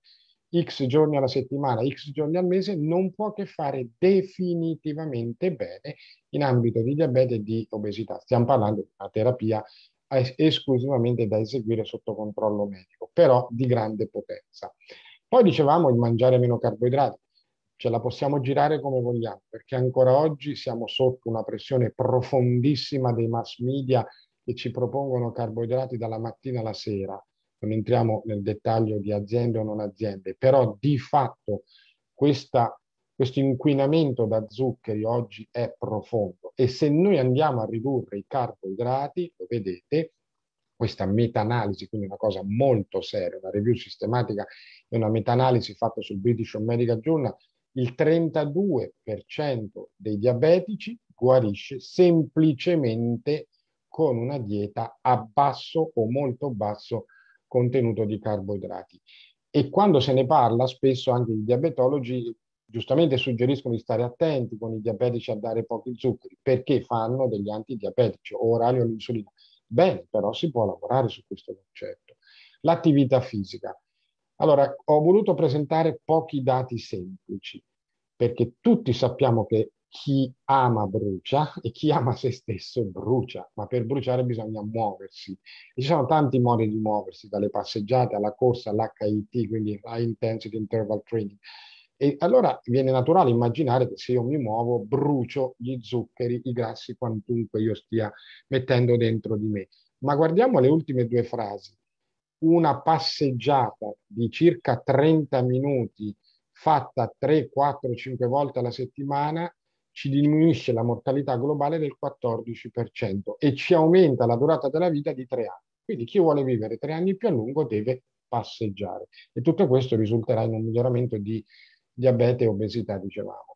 X giorni alla settimana, X giorni al mese, non può che fare definitivamente bene in ambito di diabete e di obesità. Stiamo parlando di una terapia es- esclusivamente da eseguire sotto controllo medico, però di grande potenza. Poi dicevamo il mangiare meno carboidrati. Ce la possiamo girare come vogliamo, perché ancora oggi siamo sotto una pressione profondissima dei mass media che ci propongono carboidrati dalla mattina alla sera. Non entriamo nel dettaglio di aziende o non aziende, però di fatto questa, questo inquinamento da zuccheri oggi è profondo e se noi andiamo a ridurre i carboidrati, lo vedete, questa meta-analisi, quindi una cosa molto seria, una review sistematica e una meta-analisi fatta sul British Medical Journal, il trentadue per cento dei diabetici guarisce semplicemente con una dieta a basso o molto basso contenuto di carboidrati. E quando se ne parla, spesso anche i diabetologi giustamente suggeriscono di stare attenti con i diabetici a dare pochi zuccheri, perché fanno degli antidiabetici o orali o l'insulina. Bene, però si può lavorare su questo concetto. L'attività fisica. Allora, ho voluto presentare pochi dati semplici, perché tutti sappiamo che chi ama brucia e chi ama se stesso brucia, ma per bruciare bisogna muoversi. E ci sono tanti modi di muoversi, dalle passeggiate alla corsa, all'H I T, quindi High Intensity Interval Training. E allora viene naturale immaginare che se io mi muovo, brucio gli zuccheri, i grassi, quantunque io stia mettendo dentro di me. Ma guardiamo le ultime due frasi. Una passeggiata di circa trenta minuti fatta tre, quattro, cinque volte alla settimana ci diminuisce la mortalità globale del quattordici per cento e ci aumenta la durata della vita di tre anni. Quindi chi vuole vivere tre anni più a lungo deve passeggiare. E tutto questo risulterà in un miglioramento di diabete e obesità, dicevamo.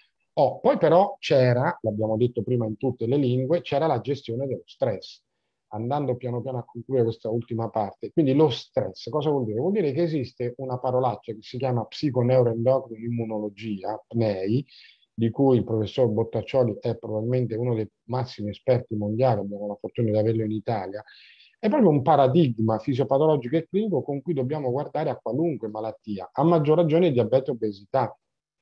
Oh, poi però c'era, l'abbiamo detto prima in tutte le lingue, c'era la gestione dello stress. Andando piano piano a concludere questa ultima parte. Quindi lo stress, cosa vuol dire? Vuol dire che esiste una parolaccia che si chiama psiconeuroendocrino immunologia, P N E I, di cui il professor Bottaccioli è probabilmente uno dei massimi esperti mondiali, abbiamo la fortuna di averlo in Italia. È proprio un paradigma fisiopatologico e clinico con cui dobbiamo guardare a qualunque malattia, a maggior ragione diabete e obesità,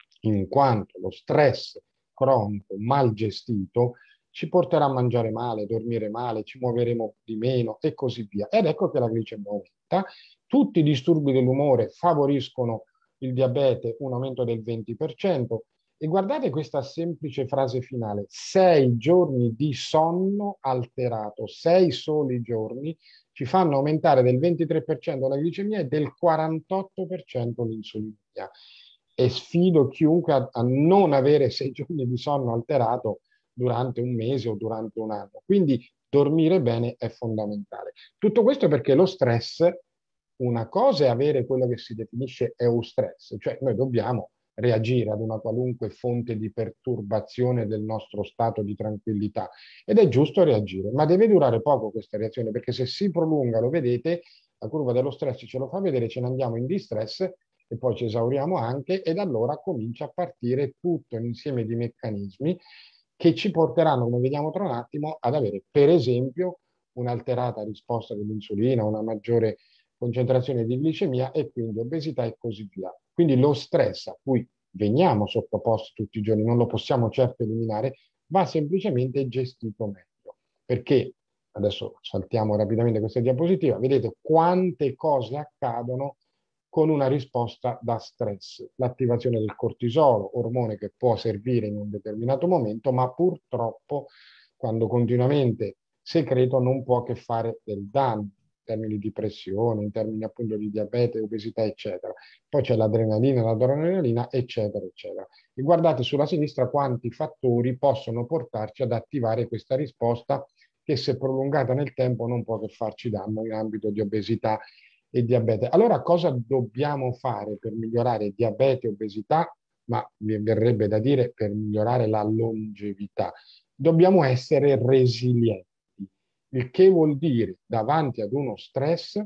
in quanto lo stress cronico mal gestito ci porterà a mangiare male, dormire male, ci muoveremo di meno e così via. Ed ecco che la glicemia aumenta. Tutti i disturbi dell'umore favoriscono il diabete, un aumento del venti per cento. E guardate questa semplice frase finale, sei giorni di sonno alterato, sei soli giorni ci fanno aumentare del ventitré per cento la glicemia e del quarantotto per cento l'insulinemia. E sfido chiunque a, a non avere sei giorni di sonno alterato durante un mese o durante un anno. Quindi dormire bene è fondamentale. Tutto questo perché lo stress, una cosa è avere quello che si definisce eustress, cioè noi dobbiamo reagire ad una qualunque fonte di perturbazione del nostro stato di tranquillità ed è giusto reagire, ma deve durare poco questa reazione perché se si prolunga, lo vedete, la curva dello stress ce lo fa vedere, ce ne andiamo in distress e poi ci esauriamo anche ed allora comincia a partire tutto un insieme di meccanismi che ci porteranno, come vediamo tra un attimo, ad avere per esempio un'alterata risposta dell'insulina, una maggiore concentrazione di glicemia e quindi obesità e così via. Quindi lo stress a cui veniamo sottoposti tutti i giorni, non lo possiamo certo eliminare, va semplicemente gestito meglio. Perché, adesso saltiamo rapidamente questa diapositiva, vedete quante cose accadono con una risposta da stress, l'attivazione del cortisolo, ormone che può servire in un determinato momento, ma purtroppo quando continuamente secreto non può che fare del danno in termini di pressione, in termini appunto di diabete, obesità, eccetera. Poi c'è l'adrenalina, la noradrenalina, eccetera, eccetera. E guardate sulla sinistra quanti fattori possono portarci ad attivare questa risposta che, se prolungata nel tempo, non può che farci danno in ambito di obesità e diabete. Allora, cosa dobbiamo fare per migliorare diabete e obesità? Ma mi verrebbe da dire per migliorare la longevità. Dobbiamo essere resilienti, il che vuol dire davanti ad uno stress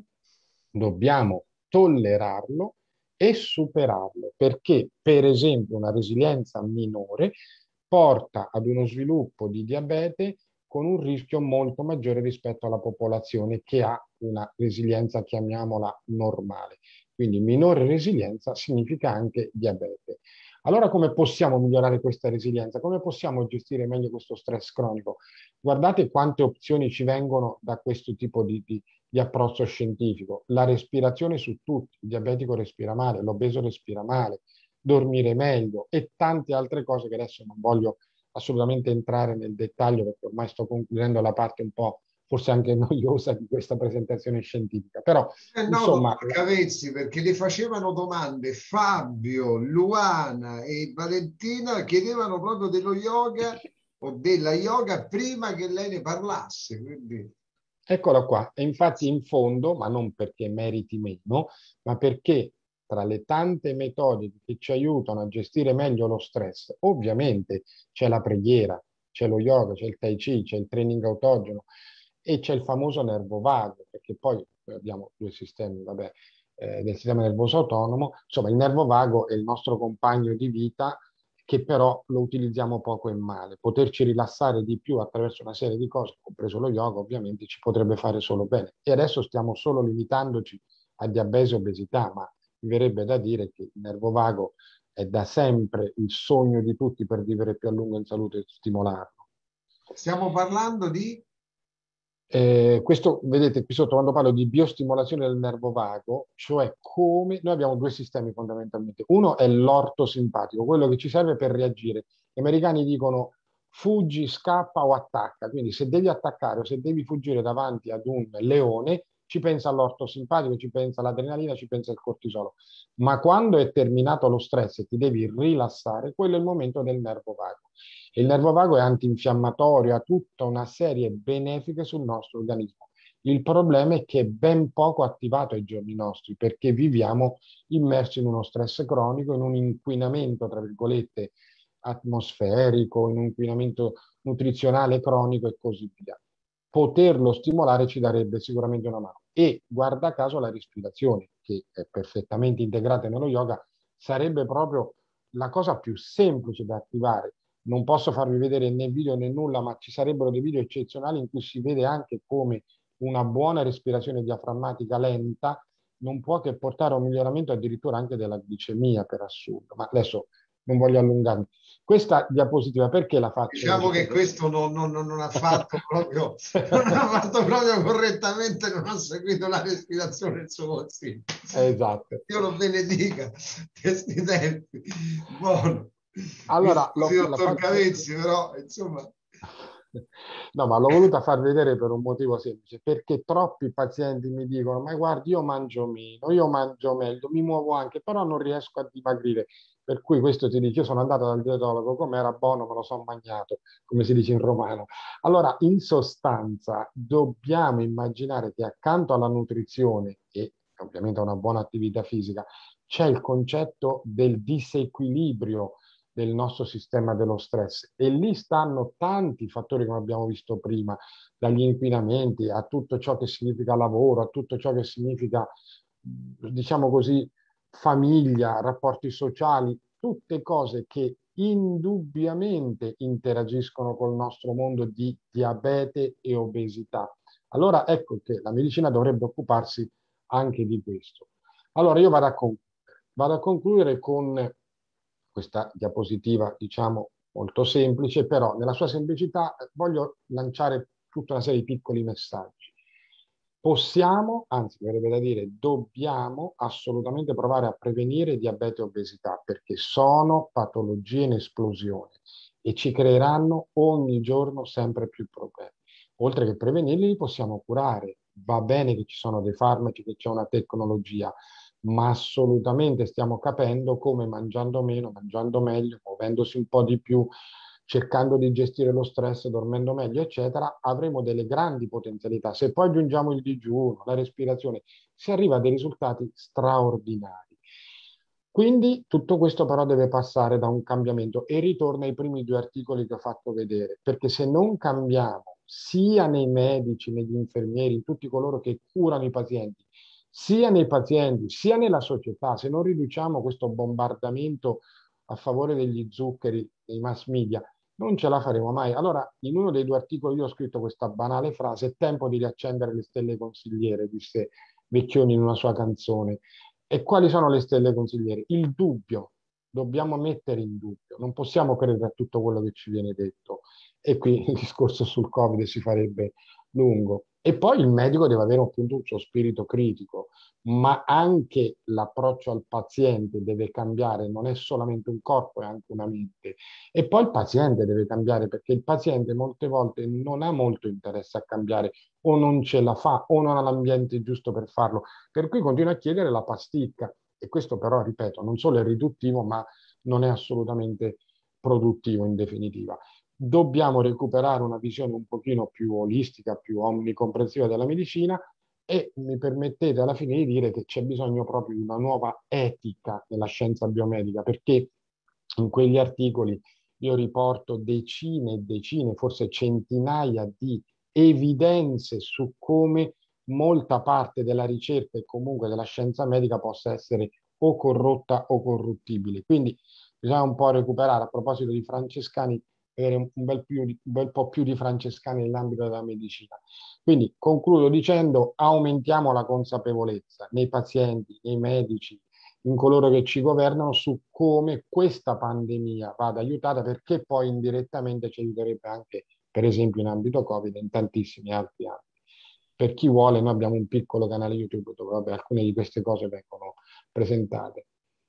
dobbiamo tollerarlo e superarlo, perché per esempio una resilienza minore porta ad uno sviluppo di diabete con un rischio molto maggiore rispetto alla popolazione che ha una resilienza, chiamiamola, normale. Quindi minore resilienza significa anche diabete. Allora come possiamo migliorare questa resilienza? Come possiamo gestire meglio questo stress cronico? Guardate quante opzioni ci vengono da questo tipo di, di, di approccio scientifico. La respirazione su tutti, il diabetico respira male, l'obeso respira male, dormire meglio e tante altre cose che adesso non voglio assolutamente entrare nel dettaglio perché ormai sto concludendo la parte un po' forse anche noiosa di questa presentazione scientifica. Però, Eh no, insomma, dottor Cavezzi, perché le facevano domande Fabio, Luana e Valentina, chiedevano proprio dello yoga o della yoga prima che lei ne parlasse. Quindi... eccola qua. E infatti in fondo, ma non perché meriti meno, ma perché tra le tante metodiche che ci aiutano a gestire meglio lo stress, ovviamente c'è la preghiera, c'è lo yoga, c'è il tai chi, c'è il training autogeno e c'è il famoso nervo vago, perché poi abbiamo due sistemi, vabbè, eh, del sistema nervoso autonomo. Insomma, il nervo vago è il nostro compagno di vita che però lo utilizziamo poco e male. Poterci rilassare di più attraverso una serie di cose, compreso lo yoga, ovviamente ci potrebbe fare solo bene. E adesso stiamo solo limitandoci a diabete e obesità, ma mi verrebbe da dire che il nervo vago è da sempre il sogno di tutti per vivere più a lungo in salute e stimolarlo. Stiamo parlando di... Eh, questo, vedete, qui sotto quando parlo di biostimolazione del nervo vago, cioè come noi abbiamo due sistemi fondamentalmente. Uno è l'orto simpatico, quello che ci serve per reagire. Gli americani dicono fuggi, scappa o attacca. Quindi se devi attaccare o se devi fuggire davanti ad un leone, ci pensa all'orto simpatico, ci pensa all'adrenalina, ci pensa al cortisolo. Ma quando è terminato lo stress e ti devi rilassare, quello è il momento del nervo vago. Il nervo vago è antinfiammatorio, ha tutta una serie benefiche sul nostro organismo. Il problema è che è ben poco attivato ai giorni nostri perché viviamo immersi in uno stress cronico, in un inquinamento, tra virgolette, atmosferico, in un inquinamento nutrizionale cronico e così via. Poterlo stimolare ci darebbe sicuramente una mano. E guarda caso la respirazione, che è perfettamente integrata nello yoga, sarebbe proprio la cosa più semplice da attivare. Non posso farvi vedere né video né nulla, ma ci sarebbero dei video eccezionali in cui si vede anche come una buona respirazione diaframmatica lenta non può che portare a un miglioramento addirittura anche della glicemia, per assurdo. Ma adesso non voglio allungarmi. Questa diapositiva perché la faccio Diciamo oggi? che questo non, non, non ha fatto proprio, non ha fatto proprio correttamente, non ha seguito la respirazione del suo consiglio. Esatto. Dio lo benedica, questi tempi. Buono. Mi Allora, scusi, lo, la dottor faccio... Cavezzi, però, insomma... No, ma l'ho voluta far vedere per un motivo semplice, perché troppi pazienti mi dicono, ma guardi, io mangio meno, io mangio meglio, mi muovo anche, però non riesco a dimagrire. Per cui questo ti dice, io sono andato dal dietologo, come era buono, me lo sono mangiato, come si dice in romano. Allora, in sostanza, dobbiamo immaginare che accanto alla nutrizione e ovviamente a una buona attività fisica, c'è il concetto del disequilibrio del nostro sistema dello stress e lì stanno tanti fattori come abbiamo visto prima, dagli inquinamenti a tutto ciò che significa lavoro, a tutto ciò che significa, diciamo così, famiglia, rapporti sociali, tutte cose che indubbiamente interagiscono col nostro mondo di diabete e obesità. Allora ecco che la medicina dovrebbe occuparsi anche di questo. Allora io vado a concludere, vado a concludere con questa diapositiva, diciamo, molto semplice, però nella sua semplicità voglio lanciare tutta una serie di piccoli messaggi. possiamo, anzi verrebbe da dire dobbiamo assolutamente provare a prevenire diabete e obesità, perché sono patologie in esplosione e ci creeranno ogni giorno sempre più problemi. Oltre che prevenirli, li possiamo curare. Va bene che ci sono dei farmaci, che c'è una tecnologia, ma assolutamente stiamo capendo come mangiando meno, mangiando meglio, muovendosi un po' di più, cercando di gestire lo stress, dormendo meglio, eccetera, avremo delle grandi potenzialità. Se poi aggiungiamo il digiuno, la respirazione, si arriva a dei risultati straordinari. Quindi tutto questo però deve passare da un cambiamento e ritorna ai primi due articoli che ho fatto vedere, perché se non cambiamo sia nei medici, negli infermieri, in tutti coloro che curano i pazienti, sia nei pazienti, sia nella società, se non riduciamo questo bombardamento a favore degli zuccheri dei mass media, non ce la faremo mai. Allora, in uno dei due articoli io ho scritto questa banale frase: è tempo di riaccendere le stelle consigliere, disse Vecchioni in una sua canzone. E quali sono le stelle consigliere? Il dubbio. Dobbiamo mettere in dubbio. Non possiamo credere a tutto quello che ci viene detto. E qui il discorso sul Covid si farebbe lungo. E poi il medico deve avere appunto un suo spirito critico, ma anche l'approccio al paziente deve cambiare, non è solamente un corpo, è anche una mente. E poi il paziente deve cambiare, perché il paziente molte volte non ha molto interesse a cambiare, o non ce la fa, o non ha l'ambiente giusto per farlo. Per cui continua a chiedere la pasticca. E questo però, ripeto, non solo è riduttivo, ma non è assolutamente produttivo in definitiva. Dobbiamo recuperare una visione un pochino più olistica, più omnicomprensiva della medicina, e mi permettete alla fine di dire che c'è bisogno proprio di una nuova etica nella scienza biomedica, perché in quegli articoli io riporto decine e decine, forse centinaia di evidenze su come molta parte della ricerca e comunque della scienza medica possa essere o corrotta o corruttibile. Quindi bisogna un po' recuperare, a proposito di francescani, avere un bel, più, un bel po' più di francescani nell'ambito della medicina. Quindi concludo dicendo: aumentiamo la consapevolezza nei pazienti, nei medici, in coloro che ci governano, su come questa pandemia vada aiutata, perché poi indirettamente ci aiuterebbe anche, per esempio, in ambito Covid e in tantissimi altri ambiti. Per chi vuole, noi abbiamo un piccolo canale YouTube dove vabbè, alcune di queste cose vengono presentate.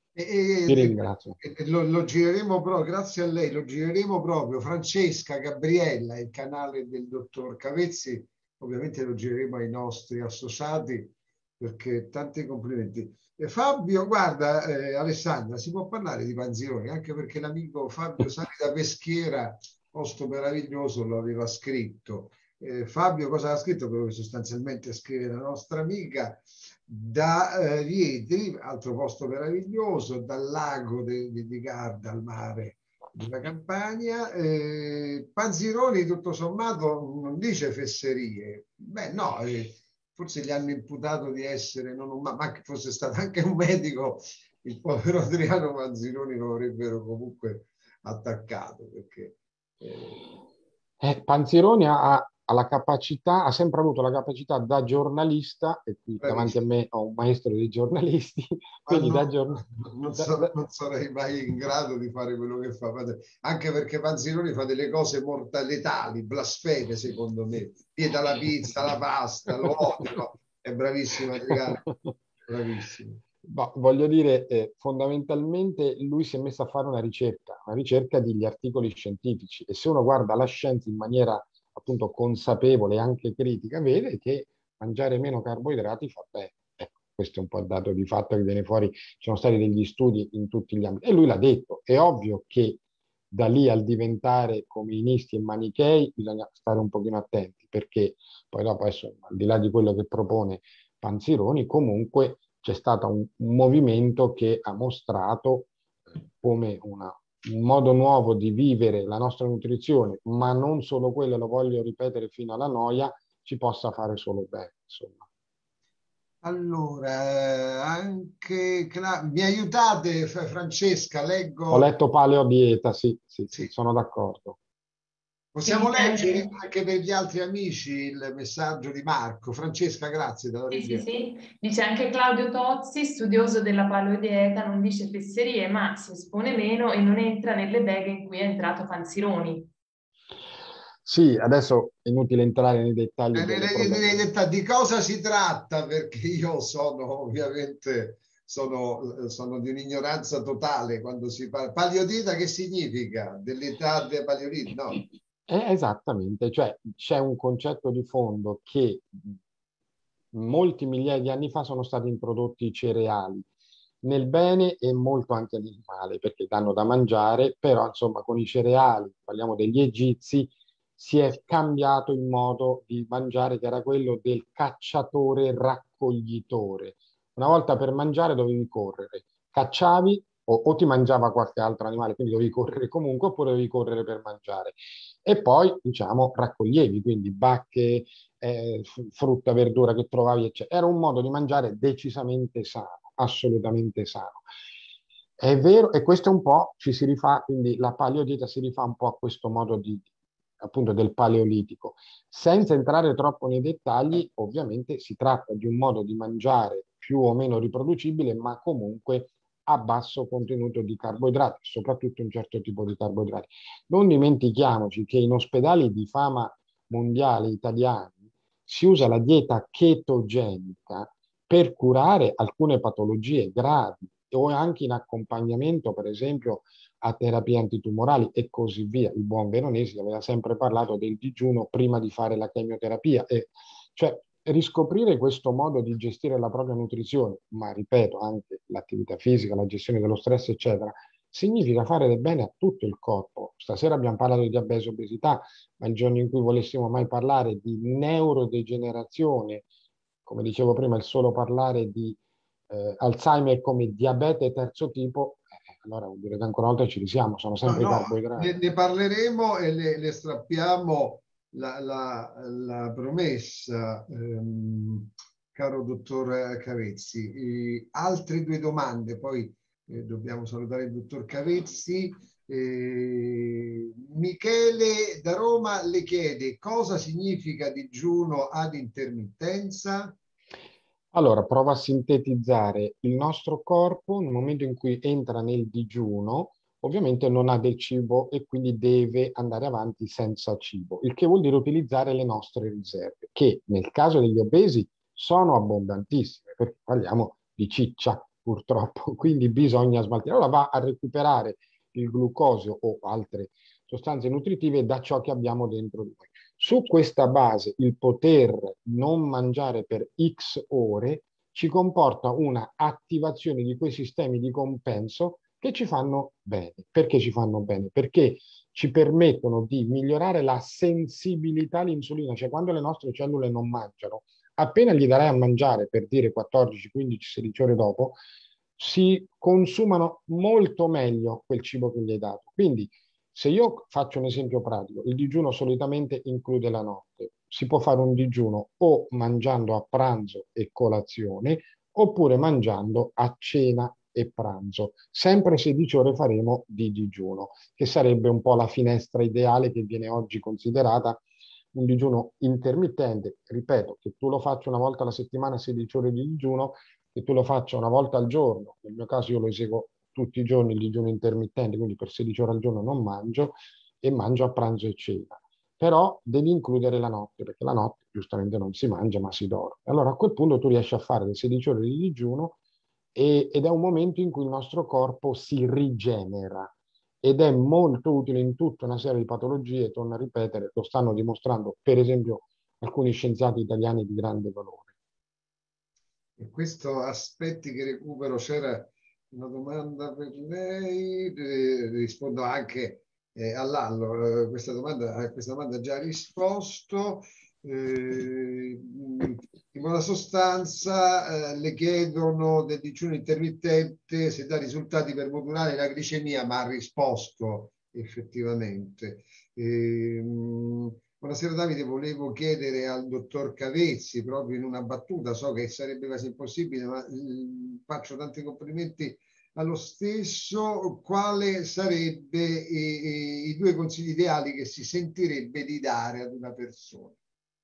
E, Vi e, ringrazio. e lo, lo gireremo proprio, grazie a lei, lo gireremo proprio. Francesca, Gabriella, il canale del dottor Cavezzi, ovviamente lo gireremo ai nostri associati, perché tanti complimenti. E Fabio, guarda, eh, Alessandra, si può parlare di Panzironi, anche perché l'amico Fabio Sani da Peschiera, posto meraviglioso, lo aveva scritto. Eh, Fabio cosa ha scritto? Quello che sostanzialmente scrive la nostra amica. Da eh, Vietri, altro posto meraviglioso, dal lago di, di Garda al mare della Campania. Eh, Panzironi, tutto sommato, non dice fesserie. Beh, no, eh, forse gli hanno imputato di essere, non un, ma che fosse stato anche un medico, il povero Adriano Panzironi lo avrebbero comunque attaccato, perché... Eh, Eh, Panzironi ha, ha la capacità, ha sempre avuto la capacità da giornalista, e qui davanti a me ho un maestro dei giornalisti, Ma quindi da no, giornalista... non, so, non sarei mai in grado di fare quello che fa, anche perché Panzironi fa delle cose mortalitali, blasfeme secondo me, vieta la pizza, la pasta, lo odio, è bravissimo Adriano, bravissimo. Ma voglio dire, eh, fondamentalmente lui si è messo a fare una ricerca, una ricerca degli articoli scientifici, e se uno guarda la scienza in maniera appunto consapevole e anche critica, vede che mangiare meno carboidrati fa bene. Ecco, questo è un po' il dato di fatto che viene fuori. Ci sono stati degli studi in tutti gli ambiti e lui l'ha detto. È ovvio che da lì al diventare comunisti e manichei bisogna stare un pochino attenti, perché poi dopo, adesso, al di là di quello che propone Panzironi, comunque c'è stato un, un movimento che ha mostrato come una, un modo nuovo di vivere la nostra nutrizione, ma non solo quello, lo voglio ripetere fino alla noia, ci possa fare solo bene, insomma. Allora, anche mi aiutate, Francesca, leggo. Ho letto Paleo Dieta, sì, sì, sì, Sì. sono d'accordo. Possiamo leggere anche per gli altri amici il messaggio di Marco. Francesca, grazie. Sì, sì, sì. Dice anche Claudio Tozzi, studioso della paleodieta, non dice fesserie, ma si espone meno e non entra nelle beghe in cui è entrato Panzironi. Sì, adesso è inutile entrare nei dettagli Eh, delle nei- nei problematiche. dettagli. Di cosa si tratta? Perché io sono ovviamente sono, sono di un'ignoranza totale quando si parla. Paleolita che significa? Dell'età del paleolitico? No. Eh, esattamente, cioè c'è un concetto di fondo che molti migliaia di anni fa sono stati introdotti i cereali, nel bene e molto anche nel male, perché danno da mangiare, però insomma con i cereali, parliamo degli egizi, si è cambiato il modo di mangiare che era quello del cacciatore-raccoglitore. Una volta per mangiare dovevi correre, cacciavi o, o ti mangiava qualche altro animale, quindi dovevi correre comunque, oppure dovevi correre per mangiare. E poi, diciamo, raccoglievi, quindi bacche, eh, frutta, verdura che trovavi, eccetera. Era un modo di mangiare decisamente sano, assolutamente sano. È vero, e questo è un po' ci si rifà, quindi la paleodieta si rifà un po' a questo modo di, appunto, del paleolitico. Senza entrare troppo nei dettagli, ovviamente si tratta di un modo di mangiare più o meno riproducibile, ma comunque a basso contenuto di carboidrati, soprattutto un certo tipo di carboidrati. Non dimentichiamoci che in ospedali di fama mondiale italiani si usa la dieta chetogenica per curare alcune patologie gravi o anche in accompagnamento, per esempio, a terapie antitumorali e così via. Il buon Veronesi aveva sempre parlato del digiuno prima di fare la chemioterapia. E, cioè, riscoprire questo modo di gestire la propria nutrizione, ma ripeto, anche l'attività fisica, la gestione dello stress, eccetera, significa fare del bene a tutto il corpo. Stasera abbiamo parlato di diabete e obesità, ma il giorno in cui volessimo mai parlare di neurodegenerazione, come dicevo prima, il solo parlare di eh, Alzheimer come diabete terzo tipo, eh, allora vuol dire che ancora una volta ci risiamo, sono No, sempre i no, carboidrati. ne, ne parleremo e le, le strappiamo la, la- la promessa, ehm, caro dottor Cavezzi. E altre due domande, poi eh, dobbiamo salutare il dottor Cavezzi. Eh, Michele da Roma le chiede cosa significa digiuno ad intermittenza? Allora, prova a sintetizzare il nostro corpo nel momento in cui entra nel digiuno, ovviamente non ha del cibo e quindi deve andare avanti senza cibo, il che vuol dire utilizzare le nostre riserve, che nel caso degli obesi sono abbondantissime, perché parliamo di ciccia purtroppo, quindi bisogna smaltire. Allora va a recuperare il glucosio o altre sostanze nutritive da ciò che abbiamo dentro di noi. Su questa base, il poter non mangiare per X ore ci comporta una attivazione di quei sistemi di compenso che ci fanno bene. Perché ci fanno bene? Perché ci permettono di migliorare la sensibilità all'insulina, cioè quando le nostre cellule non mangiano, appena gli darai a mangiare, per dire quattordici, quindici, sedici ore dopo, si consumano molto meglio quel cibo che gli hai dato. Quindi se io faccio un esempio pratico, il digiuno solitamente include la notte. Si può fare un digiuno o mangiando a pranzo e colazione, oppure mangiando a cena e pranzo. Sempre sedici ore faremo di digiuno, che sarebbe un po' la finestra ideale che viene oggi considerata un digiuno intermittente. Ripeto, che tu lo faccia una volta alla settimana, sedici ore di digiuno, che tu lo faccia una volta al giorno. Nel mio caso io lo eseguo tutti i giorni il digiuno intermittente, quindi per sedici ore al giorno non mangio e mangio a pranzo e cena. Però devi includere la notte, perché la notte giustamente non si mangia ma si dorme. Allora a quel punto tu riesci a fare le sedici ore di digiuno e, ed è un momento in cui il nostro corpo si rigenera ed è molto utile in tutta una serie di patologie, torno a ripetere, lo stanno dimostrando per esempio alcuni scienziati italiani di grande valore. E questo aspetti che recupero, c'era una domanda per lei, eh, rispondo anche eh, a Lallo, eh, questa domanda, a questa domanda già risposto. Eh, in buona sostanza eh, le chiedono del digiuno intermittente se dà risultati per modulare la glicemia, ma ha risposto effettivamente. Eh, Buonasera Davide, volevo chiedere al dottor Cavezzi, proprio in una battuta, so che sarebbe quasi impossibile, ma eh, faccio tanti complimenti allo stesso, quale sarebbe i, i due consigli ideali che si sentirebbe di dare ad una persona?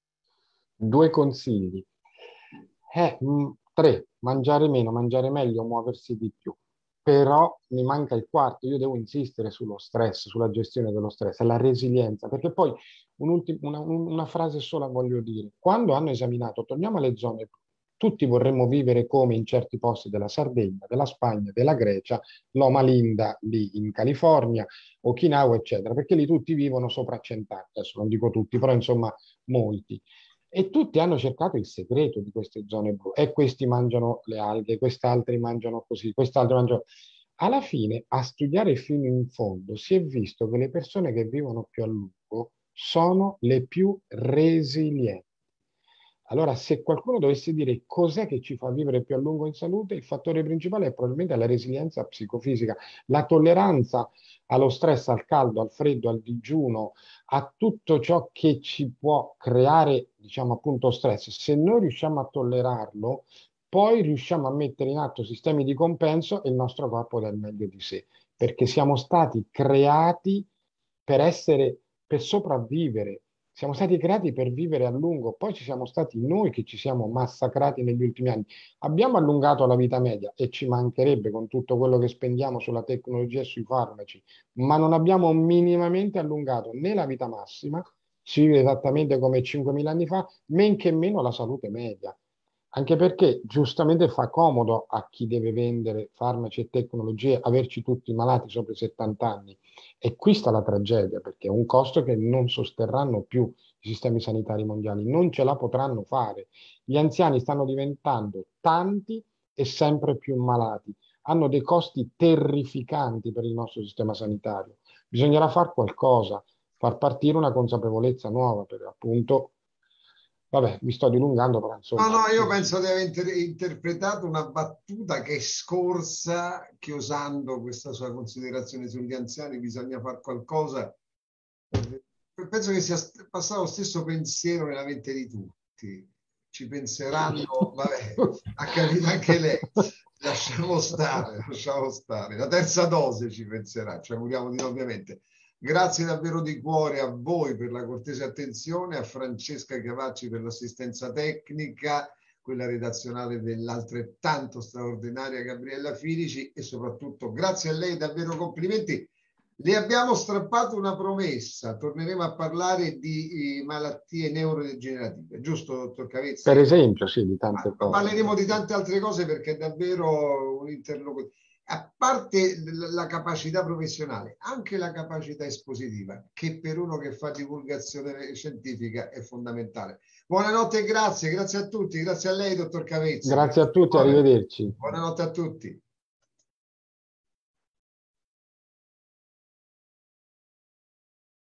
Due consigli. Eh, mh, tre, mangiare meno, mangiare meglio, muoversi di più. però mi manca il quarto, io devo insistere sullo stress, sulla gestione dello stress, la resilienza, perché poi una, una frase sola voglio dire, quando hanno esaminato, torniamo alle zone blu, tutti vorremmo vivere come in certi posti della Sardegna, della Spagna, della Grecia, Loma Linda lì in California, Okinawa, eccetera, perché lì tutti vivono sopra cent'anni, adesso non dico tutti, però insomma molti. E tutti hanno cercato il segreto di queste zone blu. E questi mangiano le alghe, quest'altri mangiano così, quest'altri mangiano... Alla fine, a studiare fino in fondo, si è visto che le persone che vivono più a lungo sono le più resilienti. Allora, se qualcuno dovesse dire cos'è che ci fa vivere più a lungo in salute, il fattore principale è probabilmente la resilienza psicofisica, la tolleranza allo stress, al caldo, al freddo, al digiuno, a tutto ciò che ci può creare, diciamo appunto, stress. Se noi riusciamo a tollerarlo, poi riusciamo a mettere in atto sistemi di compenso e il nostro corpo dà il meglio di sé, perché siamo stati creati per essere, per sopravvivere. Siamo stati creati per vivere a lungo, poi ci siamo stati noi che ci siamo massacrati negli ultimi anni. Abbiamo allungato la vita media e ci mancherebbe con tutto quello che spendiamo sulla tecnologia e sui farmaci, ma non abbiamo minimamente allungato né la vita massima, si vive esattamente come cinquemila anni fa, men che meno la salute media. Anche perché giustamente fa comodo a chi deve vendere farmaci e tecnologie averci tutti malati sopra i settanta anni. E qui sta la tragedia, perché è un costo che non sosterranno più i sistemi sanitari mondiali, non ce la potranno fare. Gli anziani stanno diventando tanti e sempre più malati, hanno dei costi terrificanti per il nostro sistema sanitario. Bisognerà fare qualcosa, far partire una consapevolezza nuova, per appunto, vabbè, mi sto dilungando, però insomma... No, no, io penso di aver interpretato una battuta che è scorsa, che usando questa sua considerazione sugli anziani bisogna fare qualcosa. Penso che sia passato lo stesso pensiero nella mente di tutti. Ci penseranno, vabbè, ha capito anche lei. Lasciamo stare, lasciamo stare. La terza dose ci penserà, ci auguriamo di no, ovviamente. Grazie davvero di cuore a voi per la cortese attenzione, a Francesca Cavacci per l'assistenza tecnica, quella redazionale dell'altrettanto straordinaria Gabriella Filici e soprattutto grazie a lei, davvero complimenti. Le abbiamo strappato una promessa, torneremo a parlare di malattie neurodegenerative, giusto dottor Cavezzi? Per esempio, sì, di tante Ma, cose. Parleremo di tante altre cose perché è davvero un interlocutore. A parte la capacità professionale, anche la capacità espositiva, che per uno che fa divulgazione scientifica è fondamentale. Buonanotte e grazie, grazie a tutti, grazie a lei, dottor Cavezzi. Grazie a tutti, arrivederci. Buonanotte a tutti.